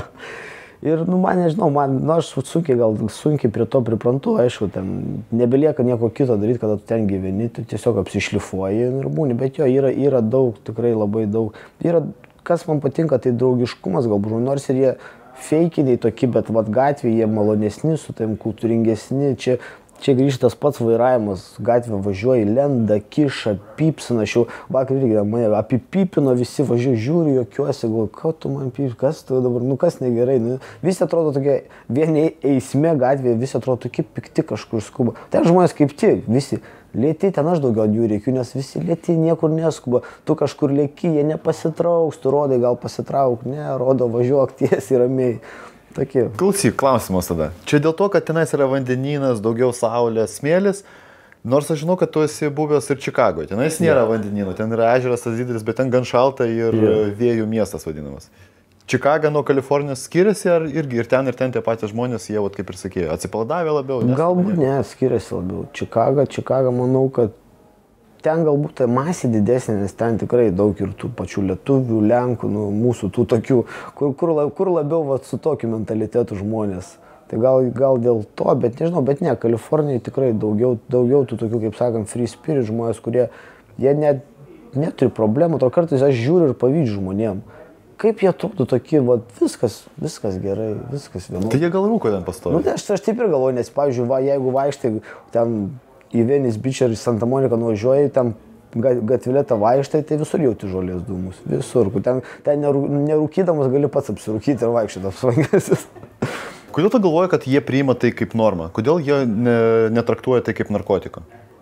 Ir, man nežinau, aš sunkiai prie to priprantu, aišku, ten nebelieka nieko kito daryti, kada tu ten gyveni, tu tiesiog apsišlifuoji ir būni, bet jo, yra daug, tikrai labai daug. Kas man patinka, tai draugiškumas galbūt, nors ir jie feikiniai tokie, bet gatvėje jie malonesni, su tavim kultūringesni, čia grįžta tas pats vairavimas, gatvė važiuoja, lenda, kiša, pypsina, aš jau vakar irgi mane apipypino, visi važiuoja, žiūri, jokiuosi, galvoju, ką tu man pypsi, kas tu dabar, kas negerai, visi atrodo tokie, vieni eisme gatvėje, visi atrodo tokie pikti kažkur skuba, ten žmonės kaip tik, visi lėti, ten aš daugiau jų reikiu, nes visi lėti niekur neskuba, tu kažkur lėki, jie nepasitrauks, tu rodai gal pasitrauk, ne, rodo važiuok tiesiai ramiai. Tokie. Klausyk, klausimas tada. Čia dėl to, kad tenais yra vandenynas, daugiau saulės, smėlis, nors aš žinau, kad tu esi buvęs ir Čikagoje, tenais nėra vandenyno, ten yra ežeras tas didelis, bet ten gan šalta ir vėjų miestas vadinamas. Čikaga nuo Kalifornijos skiriasi ar irgi ir ten tie patys žmonės, jie, kaip ir sakė, atsipalaidavę labiau? Galbūt ne, skiriasi labiau. Čikaga, manau, kad ten galbūt tai masė didesnė, nes ten tikrai daug ir tų pačių lietuvių, lenkų, mūsų tų tokių, kur labiau su tokiu mentalitetu žmonės. Tai gal dėl to, bet nežinau, bet ne, Kalifornijoje tikrai daugiau tų tokių, kaip sakant, free spirit žmonės, kurie jie neturi problemų, to kartais aš žiūriu ir pavydžiu žmonėm. Kaip jie atrodo tokie, viskas gerai, viskas vienodai. Tai jie gal rūko ten pastovi? Aš taip ir galvoju, nes, pavyzdžiui, jeigu vaikštai ten į Venice Beach ar į Santa Moniką nuvažiuoji, ten gatvilėtą vaikštai, tai visur jauti žolės dūmus, visur. Ten nerūkydamas gali pats apsirūkyti ir vaikščioti apsvangęsis. Kodėl tu galvoji, kad jie priima tai kaip normą? Kodėl jie netraktuoja tai kaip narkotiką?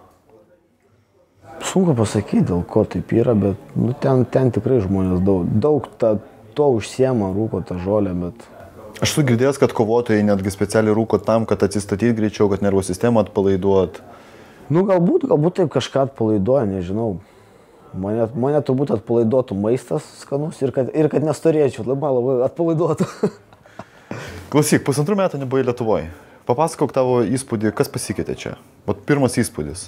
Sunku pasakyti, dėl ko taip yra, bet nu, ten tikrai žmonės daug to užsiema, rūko tą žolę, bet... Aš esu girdėjęs, kad kovotojai netgi specialiai rūko tam, kad atsistatyti greičiau, kad nervų sistemą atpalaiduot. Nu, galbūt taip kažką atpalaiduoja, nežinau. Mane turbūt atpalaiduotų maistas skanus ir kad nestorėčiau, labai atpalaiduotų. Klausyk, 1,5 metų nebuvai Lietuvoje. Papasakok tavo įspūdį, kas pasikeitė čia. Vat pirmas įspūdis.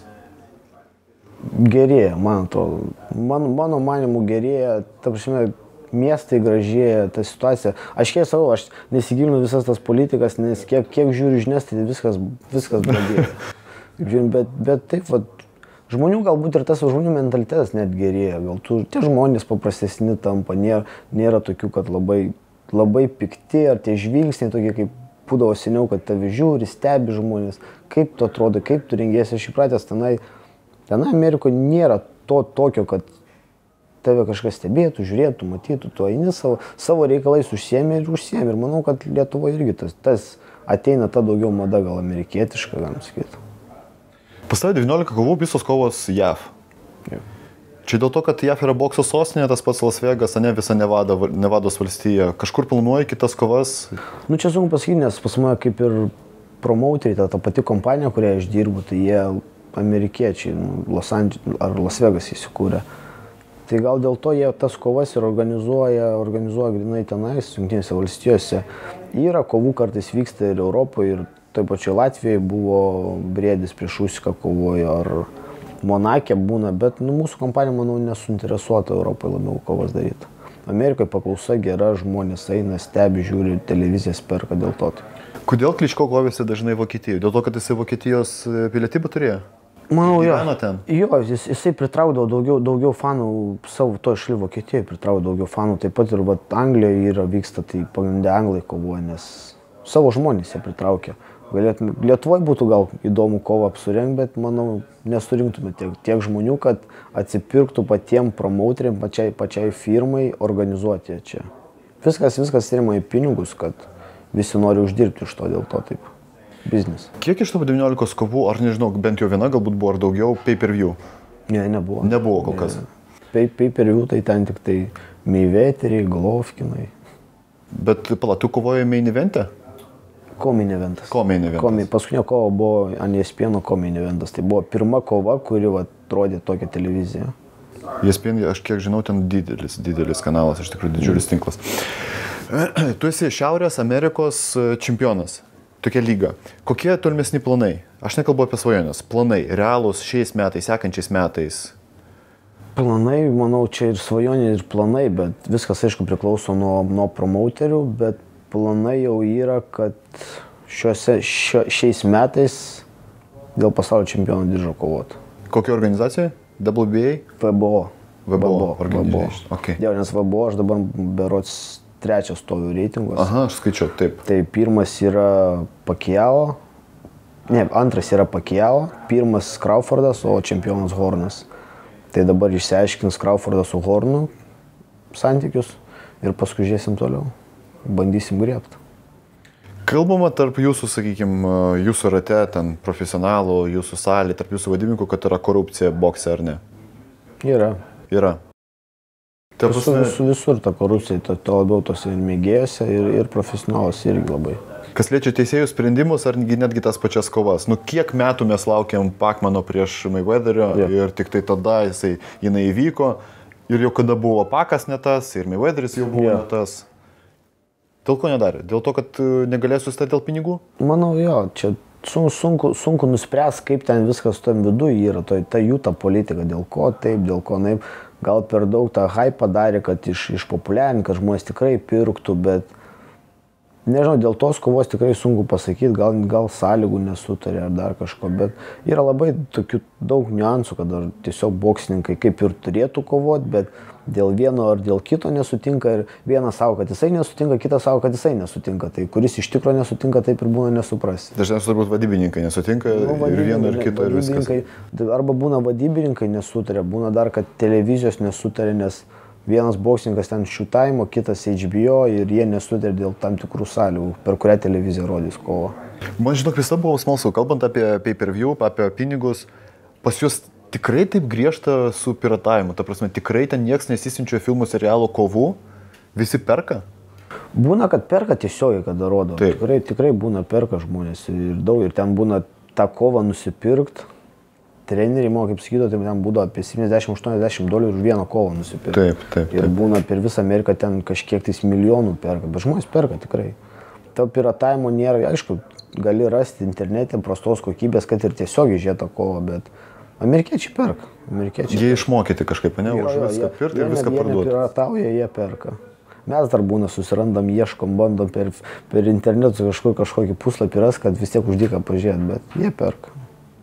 Gerėja, man atrodo. Mano manimu gerėja, ta prasme, miestai gražėja, ta situacija. Aš kiek sakau, aš nesigilinu visas tas politikas, nes kiek žiūriu žinias, tai viskas blogėja. Bet taip, vat, žmonių galbūt ir tas žmonių mentalitetas net gerėja. Gal tie žmonės paprastesni tampa, nėra tokių, kad labai pikti, ar tie žvilgsniai tokie, kaip būdavo seniau, kad tave žiūri, stebi žmonės, kaip tu atrodo, kaip tu rengiesi. Aš įpratęs tenai Amerikoje nėra to tokio, kad tave kažkas stebėtų, žiūrėtų, matytų, tu eini savo reikalais užsiemi. Ir manau, kad Lietuvoje irgi tas ateina ta daugiau mada, gal amerikietiška, galim sakyti. Pas tave 19 kovų, visos kovos JAV. Taip. Čia dėl to, kad JAV yra bokso sostinė, tas pats Las Vegas, ne visa Nevados valstija. Kažkur planuoji kitas kovas? Nu, čia sunku pasakyti, nes pas mane kaip ir promauteriai, ta pati kompanija, kurią aš dirbu, tai jie amerikiečiai, Las Vegas įsikūrė. Tai gal dėl to jie tas kovas ir organizuoja grinai tenais, Jungtinėse valstijose. Yra kovų, kartais vyksta ir Europoje, ir toj pačioj Latvijoje buvo Briedis prieš Usiką kovojo, ar Monake būna, bet mūsų kompanija, manau, nesuinteresuota Europoje labiau kovas daryti. Amerikoje paklausa gera, žmonės eina, stebi, žiūri, televizijas perka dėl to. Kodėl Kličko kovėsi dažnai Vokietijoje? Dėl to, kad jisai Vokietijos pilietybę turėjo? Manau, jo, jisai pritraukdavo daugiau fanų savo to šaly Vokietijoje, pritraukdavo daugiau fanų, taip pat ir Anglijoje vyksta, tai pagrindė anglai kovoja, nes savo žmonės jie pritraukia. Lietuvoje būtų gal įdomu kovą apsirengti, bet manau, nesurinktume tiek žmonių, kad atsipirktų patiem promauteriam, pačiai firmai organizuoti čia. Viskas rima į pinigus, kad visi nori uždirbti iš to, dėl to taip. Biznis. Kiek iš tavo 19 kovų, ar nežinau, bent jau viena galbūt buvo, ar daugiau pay-per-view? Ne, nebuvo. Nebuvo kol kas. Pay-per-view tai ten tik tai Mayweatheriai, Golovkinai. Bet pala, tu kovoji main event'e? Main eventas. Main eventas. Paskutinė kova buvo ant ESPN main eventas. Tai buvo pirma kova, kuri rodė tokią televiziją. ESPN, aš kiek žinau, ten didelis kanalas, iš tikrųjų didžiulis tinklas. Tu esi Šiaurės Amerikos čempionas, tokia lyga. Kokie tolimesni planai? Aš nekalbu apie svajonės. Planai, realūs šiais metais, sekančiais metais. Planai, manau, čia ir svajonė, ir planai, bet viskas, aišku, priklauso nuo promauterių, bet planai jau yra, kad šiais metais dėl pasaulio čempionų diržo kovoti. Kokia organizacija? WBA? VBO. Organizacija. Okay. Dėl, nes VBO aš dabar berods 3 stoviu reitingus. Aha, aš skaičiau, taip. Tai pirmas yra Pacquiao, antras yra Pacquiao, pirmas Crawfordas, o čempionas Hornas. Tai dabar išsiaiškins Crawfordas su Hornu santykius ir paskui žiūrėsim toliau. Bandysim griebti. Kalbama tarp jūsų, sakykime, jūsų rate, ten profesionalų, jūsų salė, tarp jūsų vadybininkų, kad yra korupcija bokse, ar ne? Yra. Visur ta korupcija, to labiau tos ir mėgėjose, ir profesionalas irgi labai. Kas liečia teisėjų sprendimus, ar netgi tas pačias kovas? Nu, kiek metų mes laukiam Pacmano prieš Mayweatherio ir tik tai tada jinai įvyko ir jau kada buvo Pacas ne tas ir Mayweatheris jau buvo ne tas. Dėl ko nedarė? Dėl to, kad negalės susitarti dėl pinigų? Manau, jo, čia sunku nuspręs, kaip ten viskas tam viduje yra, ta jų ta politika, dėl ko taip, dėl ko naip. Gal per daug tą hypą darė, kad išpopuliarinti, kad žmonės tikrai pirktų, bet nežinau, dėl tos kovos tikrai sunku pasakyti, gal sąlygų nesutarė ar dar kažko, bet yra labai tokių daug niuansų, kad tiesiog boksininkai kaip ir turėtų kovoti, bet dėl vieno ar dėl kito nesutinka ir vienas savo, kad jisai nesutinka, kitas savo, kad jisai nesutinka. Tai kuris iš tikro nesutinka, taip ir būna nesuprasti. Dažniausiai turbūt vadybininkai nesutinka ir vieno ir kito ir viskas. Arba būna vadybininkai nesutarė, būna dar, kad televizijos nesutarė, nes Vienas boksininkas ten Showtime, kitas HBO ir jie nesutarė dėl tam tikrų sąlygų, per kurią televizija rodys kovą. Man žinok, visą buvo smalsu, kalbant apie pay-per-view, apie pinigus, pas jūs tikrai taip griežta su piratavimu, ta prasme, tikrai ten nieks nesisinčia filmų serialo kovų, visi perka? Būna, kad perka tiesiogiai, kada rodo. Taip. Tikrai būna perka žmonės ir daug, ir ten būna tą kovą nusipirkt. Treneriai, kaip sakytų, tai ten būdavo apie $70–80 už vieną kovą nusipirkti. Taip. Ir būna per visą Ameriką ten kažkiek tais milijonų perka, bet žmonės perka tikrai. To piratavimo nėra, aišku, gali rasti internete prastos kokybės, kad ir tiesiogiai žiūrėta kovą, bet amerikiečiai perka. Jie išmokyti kažkaip, ne, už viską pirkti ir viską parduoti. Jie nepiratauja, jie perka. Mes dar būna susirandam, ieškom, bandom per internetu kažkokį puslapį ras, kad vis tiek už dyką pažiūrėt, bet jie perka.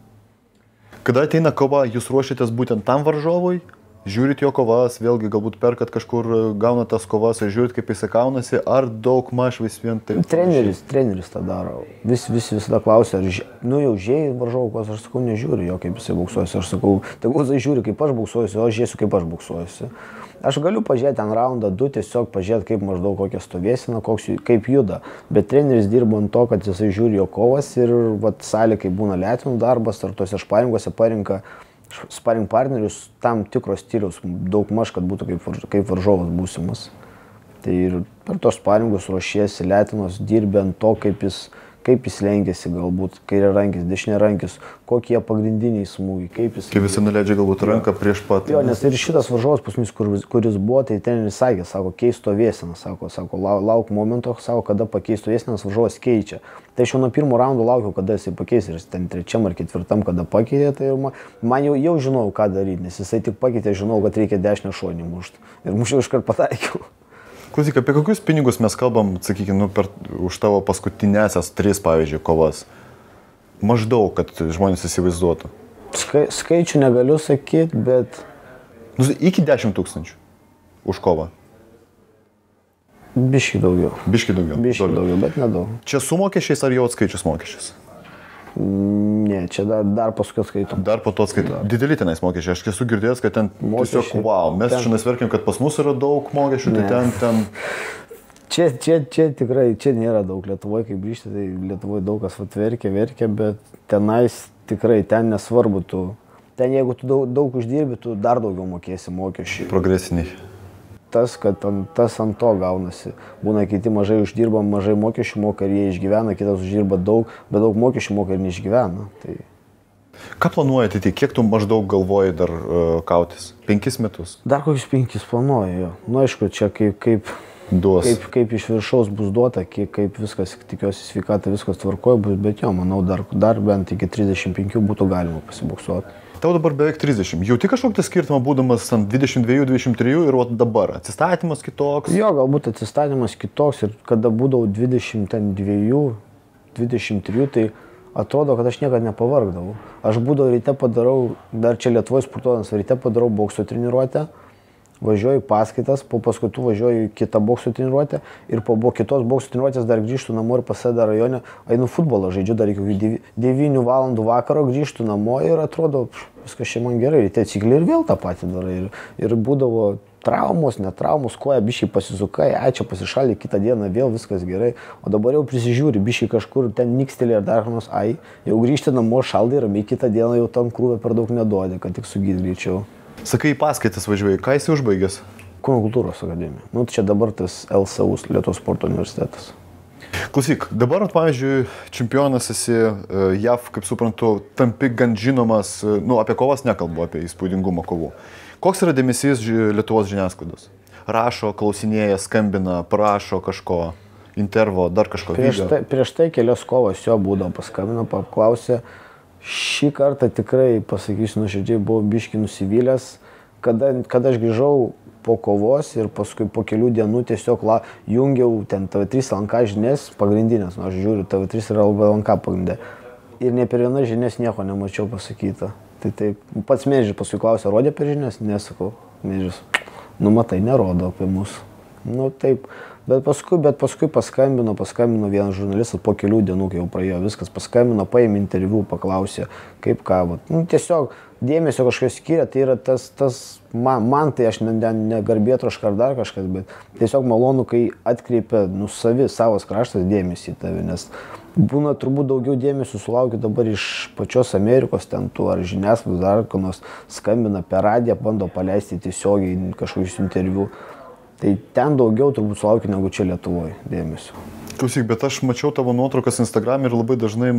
Kada ateina kova, jūs ruošiatės būtent tam varžovui, žiūrit jo kovas, vėlgi galbūt perkat kažkur, gaunat tas kovas ir žiūrit, kaip jis kaunasi, ar daug maž vis vien taip? Treneris tą daro. Visi visada klausia, jau žiūrėjai varžovus, aš sakau, nežiūriu jo, kaip jisai boksuojasi, aš sakau, tegul jisai žiūri, kaip aš boksuojuosi, o aš žiūrėsiu, kaip aš boksuojuosi. Aš galiu pažiūrėti ten raundą 2, tiesiog pažiūrėti, kaip maždaug kokia stovėsina, kaip juda. Bet treneris dirba ant to, kad jisai žiūri jo kovas ir salė, kai būna letinų darbas, ar tose šparinguose parinka sparing partnerius tam tikros stiliaus, daug maž, kad būtų kaip varžovas būsimas. Tai ir per tos sparingus ruošiesi letinos, dirbi ant to, kaip jis lenkiasi galbūt, kairė rankis, dešinė rankis, kokie pagrindiniai smūgiai, kaip visi nuleidžia galbūt ranką prieš pat. Jo, nes ir šitas varžovas pas mus, kuris buvo, tai treneris sakė, sako, keis stovėseną, sako, lauk momento, sako, kada pakeis stovėseną, nes varžovas keičia. Tai aš jau nuo pirmo raundo laukiau, kada jisai pakeis ir ten 3 ar 4, kada pakeitė, tai man jau žinau, ką daryti, nes jisai tik pakeitė, žinau, kad reikia dešinę šonį mušti. Ir mušiau iškart pataikiau. Klausyk, apie kokius pinigus mes kalbam, sakykime, už tavo paskutinėsias 3, pavyzdžiui, kovas? Maždaug, kad žmonės įsivaizduotų. Skaičių negaliu sakyti, bet... Iki 10 000 už kovą? Biški daugiau. Biški daugiau, bet nedaug. Čia su mokesčiais ar jau atskaičius mokesčius? Ne, čia dar paskui atskaitom. Dar po to atskaitom. Dideli tenais mokesčiai. Aš esu girdėjęs, kad ten tiesiog, wow, mes šiandien verkim, kad pas mus yra daug mokesčių, tai ten... Čia tikrai, čia nėra daug. Lietuvoje, kaip grįžti, tai Lietuvoje daug kas verkia, bet tenais tikrai, ten nesvarbu tu. Ten jeigu tu daug uždirbi, tu dar daugiau mokėsi mokesčių. Progresiniai. Tas ant to gaunasi. Būna kiti mažai uždirba, mažai mokesčių moka ir jie išgyvena, kitas uždirba daug, bet daug mokesčių moka ir neišgyvena. Tai... Ką planuojate, tai kiek tu maždaug galvoji dar kautis? 5 metus? Dar kokius 5 planuoju, jo. Nu, aišku, čia kaip iš viršaus bus duota, kaip viskas, tikiuosi sveikata, viskas tvarkoja bus, bet jo, manau, dar bent iki 35 būtų galima pasiboksuoti. Tau dabar beveik 30. Jauti kažkokį skirtumą būdamas ant 22-23 ir dabar? Atsistatymas kitoks? Jo, galbūt atsistatymas kitoks ir kada būdavau 22, 23, tai atrodo, kad aš niekada nepavargdavau. Aš būdavau ryte padarau, dar čia Lietuvoje sportuodamas, ryte padarau bokso treniruotę, važiuoju paskaitas, po paskaitų važiuoju kitą bokso treniruotę ir po kitos bokso treniruotės dar grįžtu namo ir pas save rajone, einu futbolą žaidžiu, dar iki 9 valandų vakaro grįžtu namo ir atrodo, viskas čia man gerai, ryte atsikeli ir vėl tą patį darai. Ir būdavo traumos, netraumos, koja biškai pasisukai, čia pasišalė, kitą dieną vėl viskas gerai, o dabar jau prisižiūri, biškai kažkur ten nikstelė ir dar kažkas, jau grįžti namo šaldai, ramiai kitą dieną jau tam krūvę per daug neduodė, kad tik sugyt greičiau. Sakai, paskaitas važiuoji, ką esi užbaigęs? Kūno kultūros akademija. Nu, čia dabar tas LSU, Lietuvos sporto universitetas. Klausyk, dabar, pavyzdžiui, čempionas esi JAV, kaip suprantu, tampi gan žinomas, apie kovas nekalbu, apie įspūdingumą kovų. Koks yra dėmesys Lietuvos žiniasklaidos? Rašo, klausinėja, skambina, prašo kažko, intervo, dar kažko. Prieš tai kelios kovos jo būdavo, paskambino, paklausė. Šį kartą tikrai, pasakysiu nuoširdžiai, buvau biški nusivylęs, kada aš grįžau po kovos ir paskui po kelių dienų tiesiog jungiau ten TV3 LNK žinias pagrindinės, aš žiūriu, TV3 yra LNK pagrindė. Ir ne per vieną žinias nieko nemačiau pasakyta. Tai taip, pats Mėžis paskui klausė, rodė per žinias? Nesakau, Mėžis, matai, nerodo apie mus. Nu taip, Bet paskui paskambino vienas žurnalistas po kelių dienų, kai jau praėjo viskas, paskambino, paėmė interviu, paklausė, kaip ką. Tiesiog dėmesio kažkas skiria, tai yra tas man tai aš ne garbėtroška ar dar kažkas, bet tiesiog malonu, kai atkreipia savas kraštas dėmesį į tave, nes būna turbūt daugiau dėmesio sulaukiu dabar iš pačios Amerikos, ten tų ar žiniasklaidos, dar ko nors skambina per radiją, bando paleisti tiesiogiai kažkokius interviu. Tai ten daugiau turbūt sulaukiu negu čia Lietuvoje dėmesio. Klausyk, bet aš mačiau tavo nuotraukas Instagram ir labai dažnai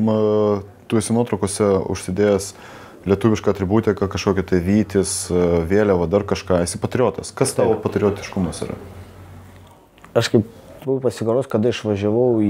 tu esi nuotraukose užsidėjęs lietuvišką atributiką, kažkokią tai vytis, vėliavą, dar kažką. Esi patriotas. Kas tavo patriotiškumas yra? Aš kaip pasigaros, kada išvažiavau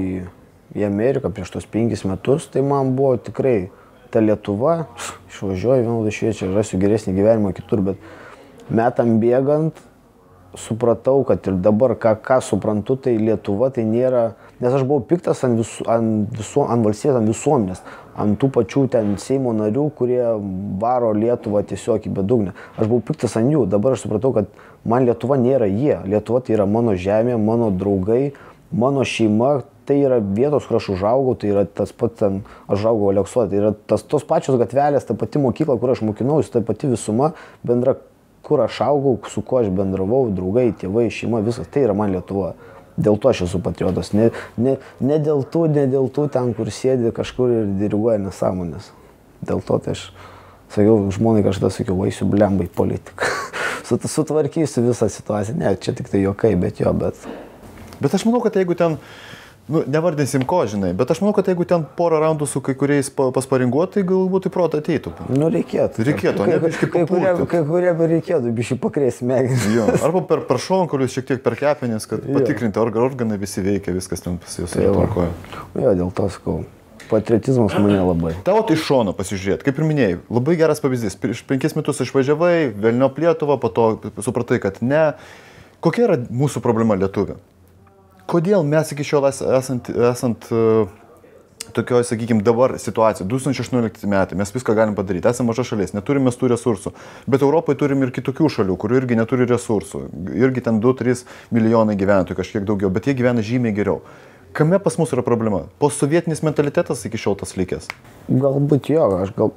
į Ameriką prieš tos 5 metus, tai man buvo tikrai ta Lietuva, išvažiuoju, vienodai šviečia, rasiu geresnį gyvenimą kitur, bet metam bėgant supratau, kad ir dabar, ką suprantu, tai Lietuva tai nėra, nes aš buvau piktas ant valstybės, ant visuomenės, ant tų pačių ten Seimo narių, kurie varo Lietuvą tiesiog į bedugnę. Aš buvau piktas ant jų, dabar aš supratau, kad man Lietuva nėra jie. Lietuva tai yra mano žemė, mano draugai, mano šeima, tai yra vietos, kur aš užaugau, tai yra tas pats ten, aš užaugau Aleksoje, tai yra tos pačios gatvelės, ta pati mokykla, kur aš mokinausi, ta pati visuma, bendra, kur aš augau, su kuo aš bendravau, draugai, tėvai, šeima, viskas, tai yra man Lietuva. Dėl to aš esu patriotas, ne dėl tų ten, kur sėdi kažkur ir diriguoja nesąmonės. Dėl to tai aš sakiau, žmonai kažkada sakiau, vaisiu blembai politiką. Sutvarkysiu visą situaciją, ne, čia tik tai juokai, bet jo, bet... Bet aš manau, kad jeigu ten, nevardinsim ko, žinai, bet aš manau, kad jeigu ten porą raundų su kai kuriais pasparinguoti, tai galbūt į protą ateitų. Reikėtų. Ne, biškai papulti. Kai kurie reikėtų, biškai pakrės smegenis. Jo, arba per šonkaulius, šiek tiek per kepenis, kad patikrinti, organai visi veikia, viskas ten pas jūs tvarkoja. Jo, dėl to sakau. Patriotizmas mane labai. Tavo tai iš šono pasižiūrėti, kaip ir minėjai, labai geras pavyzdys. Prieš 5 metus išvažiavai, velniop Lietuvą, po to supratai, kad ne. Kokia yra mūsų problema lietuvių? Kodėl mes iki šiol esant tokioje, sakykime, dabar situacija, 2018 metai, mes viską galim padaryti, esame maža šalis, neturime tų resursų, bet Europoje turim ir kitokių šalių, kurių irgi neturi resursų, irgi ten 2-3 milijonai gyventojų, kažkiek daugiau, bet jie gyvena žymiai geriau. Kame pas mus yra problema? Postsovietinis mentalitetas iki šiol tas likęs? Galbūt jo,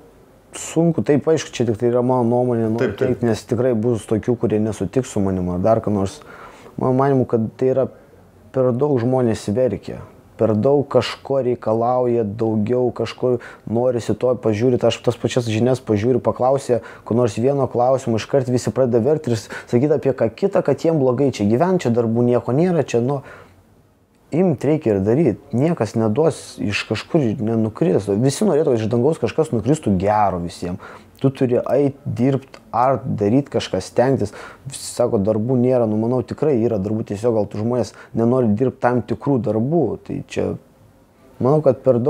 sunku, taip aišku, čia tik tai yra mano nuomonė, taip. Nes tikrai bus tokių, kurie nesutiks su manimi, dar ką nors, mano manimu, kad tai yra per daug žmonės verkia, per daug kažko reikalauja, daugiau kažko norisi to pažiūrėti, aš tas pačias žinias pažiūriu, paklausė, kur nors vieno klausimo, iškart visi pradeda verkti ir sakyti apie ką kitą, kad jiem blogai čia gyventi, čia darbų nieko nėra, čia imt reikia ir daryti, niekas neduos iš kažkur nenukris, visi norėtų, kad iš dangaus kažkas nukristų gero visiems. Tu turi eiti, dirbti, ar daryti kažką, stengtis. Visi sako, darbų nėra, manau, tikrai yra darbų, tiesiog gal tu žmonės nenori dirbti tam tikrų darbų. Tai čia, manau, kad per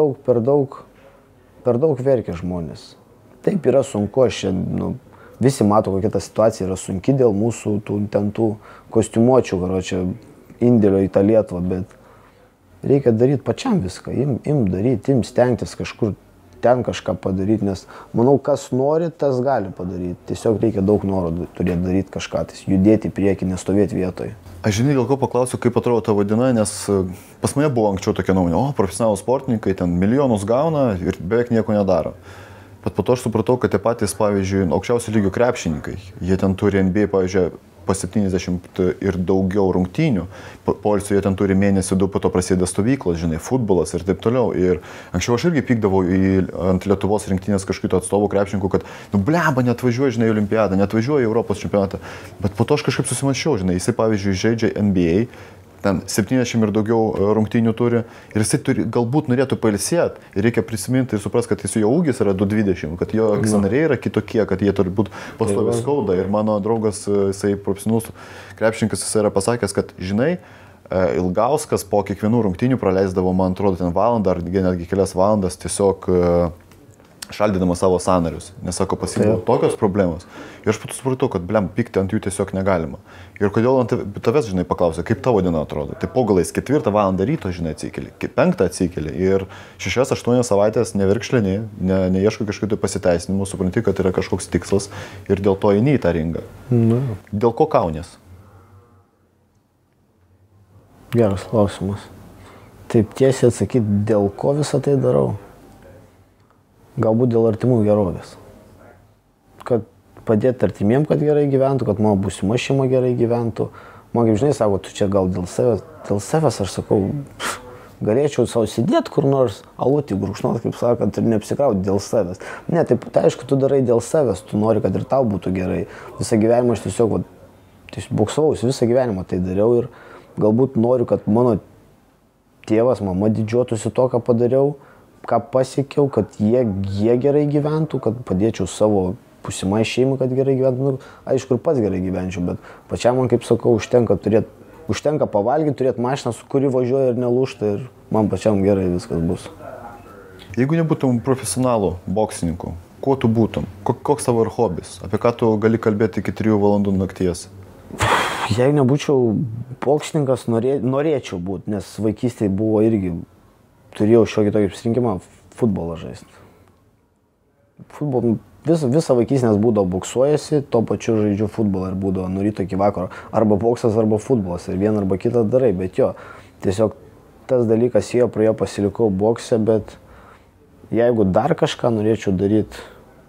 daug verkia žmonės. Taip yra sunku, visi mato, kokia ta situacija yra sunki dėl mūsų tų kostiumuočių, indėlio į tą Lietuvą, bet reikia daryti pačiam viską, daryti, stengtis kažkur ten kažką padaryti, nes manau, kas nori, tas gali padaryti. Tiesiog reikia daug noro turėti daryti kažką, judėti į priekį, nestovėti vietoje. Aš žinai, dėl ko paklausiu, kaip atrodo tavo diena, nes pas mane buvo anksčiau tokia nuomonė, profesionalūs sportininkai ten milijonus gauna ir beveik nieko nedaro. Bet po to aš supratau, kad tie patys, pavyzdžiui, aukščiausio lygio krepšininkai, jie ten turi NBA, pavyzdžiui, po 70 ir daugiau rungtynių, poilsio jie ten turi mėnesį, du po to prasideda stovyklos, žinai, futbolas ir taip toliau. Ir anksčiau aš irgi pykdavau ant Lietuvos rinktinės kažkitų atstovų krepšininkų, kad, blemba, neatvažiuoja, žinai, į Olimpiadą, neatvažiuoja į Europos čempionatą. Bet po to aš kažkaip susimačiau, žinai, jisai, pavyzdžiui, žaidžia NBA, ten 70 ir daugiau rungtynių turi ir jisai galbūt norėtų pailsėti ir reikia prisiminti ir suprasti, kad jo ūgis yra 2,20, kad jo sąnariai yra kitokie, kad jie turi būti pastoviai skauda. Ir mano draugas, jisai profesionalus krepšininkas, jisai yra pasakęs, kad žinai, Ilgauskas po kiekvienų rungtynių praleisdavo, man atrodo, ten valandą ar netgi kelias valandas tiesiog šaldydamas savo sąnarius, nes sako, pasibuvo tokios problemos. Ir aš pat supratau, kad pykti ant jų tiesiog negalima. Ir kodėl ant tavęs, žinai, paklausė, kaip tavo diena atrodo. Tai po galais 4 valandą ryto, žinai, atsikeli, 5 atsikeli ir 6-8 savaitės nevirkšleni, neieško kažkokių pasiteisinimų, supranti, kad yra kažkoks tikslas ir dėl to eini į tą ringą. Dėl ko kaunies? Geras klausimas. Taip tiesiai atsakyti, dėl ko visą tai darau? Galbūt dėl artimų gerovės. Kad padėti artimiem, kad gerai gyventų, kad mano būsima šeima gerai gyventų. Man kaip žinai, sako, tu čia gal dėl savęs. Dėl savęs aš sakau, galėčiau savo sėdėti kur nors, alutį grūkšnot, kaip sakant, ir neapsikrauti dėl savęs. Ne, taip, tai aišku, tu darai dėl savęs, tu nori, kad ir tau būtų gerai. Visą gyvenimą aš tiesiog boksavausi, visą gyvenimą tai dariau ir galbūt noriu, kad mano tėvas, mama didžiuotųsi to, ką padariau, ką pasiekiau, kad jie gerai gyventų, kad padėčiau savo būsimai šeimai, kad gerai gyventų. Nu, aišku, ir pats gerai gyvenčiau, bet pačiam man, kaip sakau, užtenka pavalgyti, turėti mašiną, su kuri važiuoja ir nelūžta ir man pačiam gerai viskas bus. Jeigu nebūtum profesionalų boksininkų, kuo tu būtum? Koks tavo ir hobis? Apie ką tu gali kalbėti iki 3 valandų nakties? Jei nebūčiau boksininkas, norėčiau būti, nes vaikystėje buvo irgi, turėjau šiokį tokį pasirinkimą futbolą žaisti. Visą vaikystę būdavo boksuojasi, to pačiu žaidžiu futbolą ir būdavo nuo ryto iki vakaro. Arba boksas, arba futbolas ir vieną arba kitą darai, bet jo, tiesiog tas dalykas ėjo, prie jo pasilikau bokse, bet jeigu dar kažką norėčiau daryti,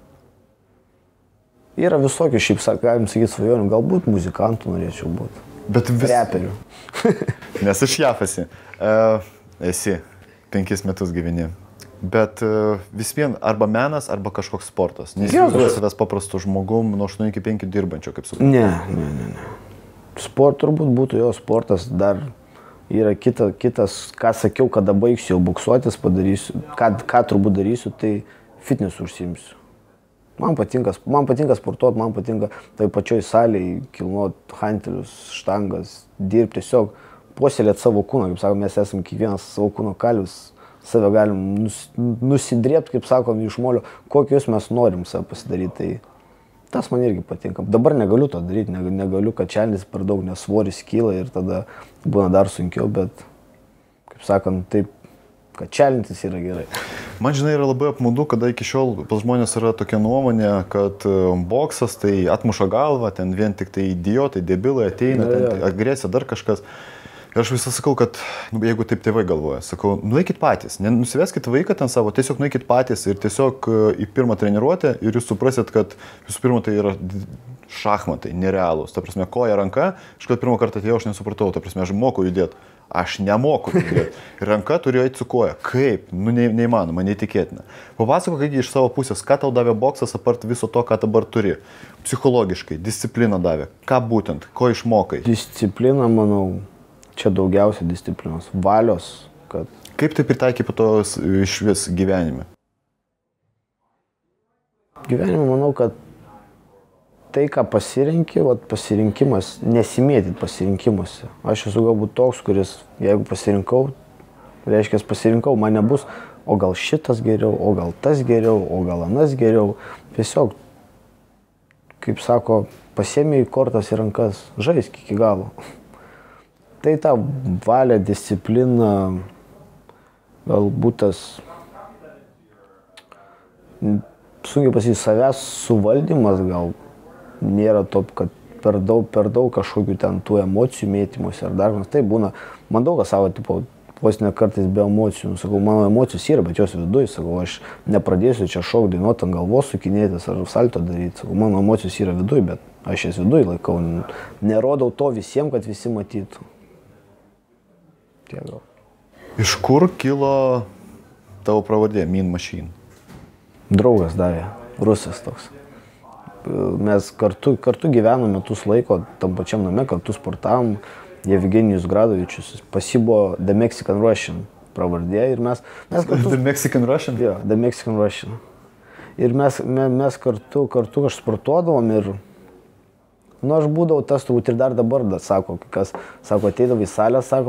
yra visokių, šiaip galim sakyti svajonių, galbūt muzikantų norėčiau būti. Bet reperių. Nes iš JAF esi 5 metus gyveni. Bet vis vien arba menas, arba kažkoks sportas. Neįsivaizduoju savęs paprastu žmogum nuo 8 iki 5 dirbančio, kaip suprantu. Ne. Sport turbūt būtų jo sportas, dar yra kitas, ką sakiau, kada baigsiu jau boksuotis, padarysiu, ką turbūt darysiu, tai fitnesu užsiimsiu. Man patinka sportuoti, man patinka tai pačioj salėje kilnuoti hantelius, štangas, dirbti, tiesiog puoselėti savo kūną, kaip sakom, mes esame kiekvienas savo kūno kalvis, save galim nusidrėpti, kaip sakom, iš molio, kokius mes norim save pasidaryti, tai tas man irgi patinka. Dabar negaliu to daryti, negaliu, kad čelnis per daug, nes svoris kyla ir tada būna dar sunkiau, bet, kaip sakant, taip, kad čelintis yra gerai. Man, žinai, yra labai apmaudu, kada iki šiol pas žmonės yra tokia nuomonė, kad boksas tai atmuša galvą, ten vien tik tai idiotai, debilai ateina, ten agresija, dar kažkas. Ir aš visą sakau, kad jeigu taip tėvai galvoja, sakau, nueikit patys, nusiveskit vaiką ten savo, tiesiog nueikit patys ir tiesiog į pirmą treniruotę ir jūs suprasit, kad visų pirma tai yra šachmatai, nerealūs. Ta prasme, koja, ranka, aš kad pirmą kartą atėjau, aš nesupratau, ta prasme, aš moku judėti. Aš nemoku judėti. Ranka turiu eiti su koja. Kaip? Nu, neįmanoma, neįtikėtina. Papasakok, kaip iš savo pusės, ką tau davė boksas apart viso to, ką dabar turi. Psichologiškai, discipliną davė. Ką būtent, ko išmokai? Disciplina, manau, čia daugiausia disciplinos. Valios, kad... Kaip tai pritaikė po to iš vis gyvenime? Gyvenime, manau, kad tai, ką pasirinki, pasirinkimas, nesimėtyti pasirinkimuose. Aš esu galbūt toks, kuris, jeigu pasirinkau, reiškia, pasirinkau, man nebus, o gal šitas geriau, o gal tas geriau, o gal anas geriau. Tiesiog, kaip sako, pasiėmė į kortas į rankas, žaisk iki galo. Tai ta valia, disciplina, galbūt tas, sunkiai pasakyti, savęs suvaldymas gal, nėra top, kad per daug kažkokių ten tų emocijų mėtymuose ar dar, nes tai būna, man daug kas savo, tipo, vos ne kartais be emocijų, sakau, mano emocijos yra, bet jos viduj, sakau, aš nepradėsiu čia šok dainuoti ant galvos, sukinėtis ar salto daryti, sakau, mano emocijos yra viduj, bet aš jas viduj laikau, nerodau to visiems, kad visi matytų. Tiek gal. Iš kur kilo tavo pravardė, Mean Machine? Draugas davė, rusas toks. Mes kartu gyvenom metus laiko, tam pačiam name, kartu sportavom, Evgenijus Gradovičius, pas jį buvo The Mexican Russian pravardė ir mes kartu... The Mexican Russian? Jo, The Mexican Russian. Ir mes kartu aš sportuodavom ir, nu, aš būdavau tas turbūt ir dar dabar, sako, kas, sako, ateidavo į salę, sako,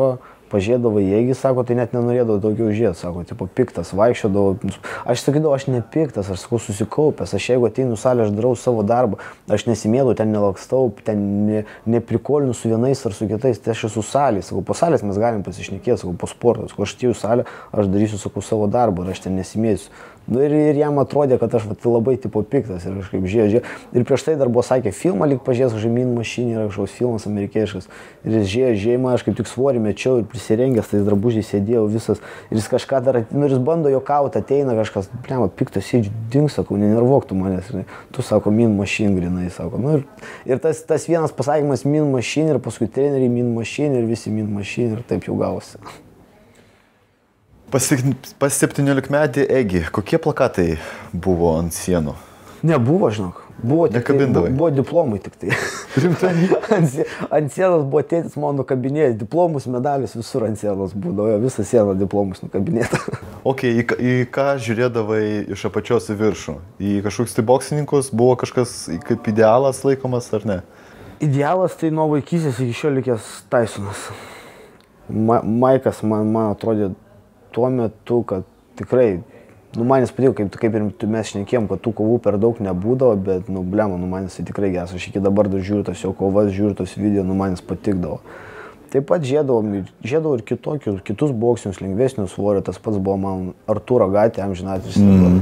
pažiūrėdavo jėgi, sako, tai net nenorėdavo daugiau žiūrėti, sako, tipo piktas, vaikščiodavo. Aš sakydavau, aš nepiktas, aš sakau, susikaupęs, aš jeigu ateinu salę, aš darau savo darbą, aš nesimėdau, ten nelakstau, ten neprikolinu su vienais ar su kitais, tai aš esu salėje, sakau, po salės mes galim pasišnekėti, sakau, po sporto, sakau, aš atėjau salę, aš darysiu, sakau, savo darbą ir aš ten nesimėsiu. Nu ir jam atrodė, kad aš labai tipo piktas ir kažkaip žiūrėjau. Ir prieš tai dar buvo sakę, filmą lyg pažiūrės, kažkaip Mean Machine yra kažkoks filmas amerikieškas. Ir jis žiūrėjo, aš kaip tik svorį mečiau ir prisirengęs, tais drabužiais sėdėjau visas. Ir jis kažką dar, nu ir jis bando juokauti, ateina kažkas, blema, piktas, sėdžiu, ding, sakau, nenervuok tu manęs. Tu sako, Mean Machine grinai, sako. Nu, ir tas vienas pasakymas Mean Machine ir paskui treneriai Mean Machine ir visi Mean Machine ir taip jau gavosi. Pas 17-metį Egi, kokie plakatai buvo ant sienų? Nebuvo, žinok. Buvo tik tai, buvo diplomai tik tai. Ant sienos buvo tėtis mano nukabinėjęs, diplomus, medalius visur ant sienos būdavo, visą sieną diplomus nukabinėta. Ok, į ką žiūrėdavai iš apačios į viršų? Į kažkokius tai boksininkus buvo kažkas kaip idealas laikomas ar ne? Idealas tai nuo vaikystės iki šiol likęs Tysonas. Maikas man atrodė tuo metu, kad tikrai, nu man jis patiko, kaip ir mes šnekėjom, kad tų kovų per daug nebūdavo, bet, nu blema, nu man jis tikrai geras. Aš iki dabar dar žiūriu tas jo kovas, žiūriu tas video, nu man jis patikdavo. Taip pat žiedavau ir kitus boksinius, lengvesnius svorio, tas pats buvo man Artūro Gatė, amžinatis.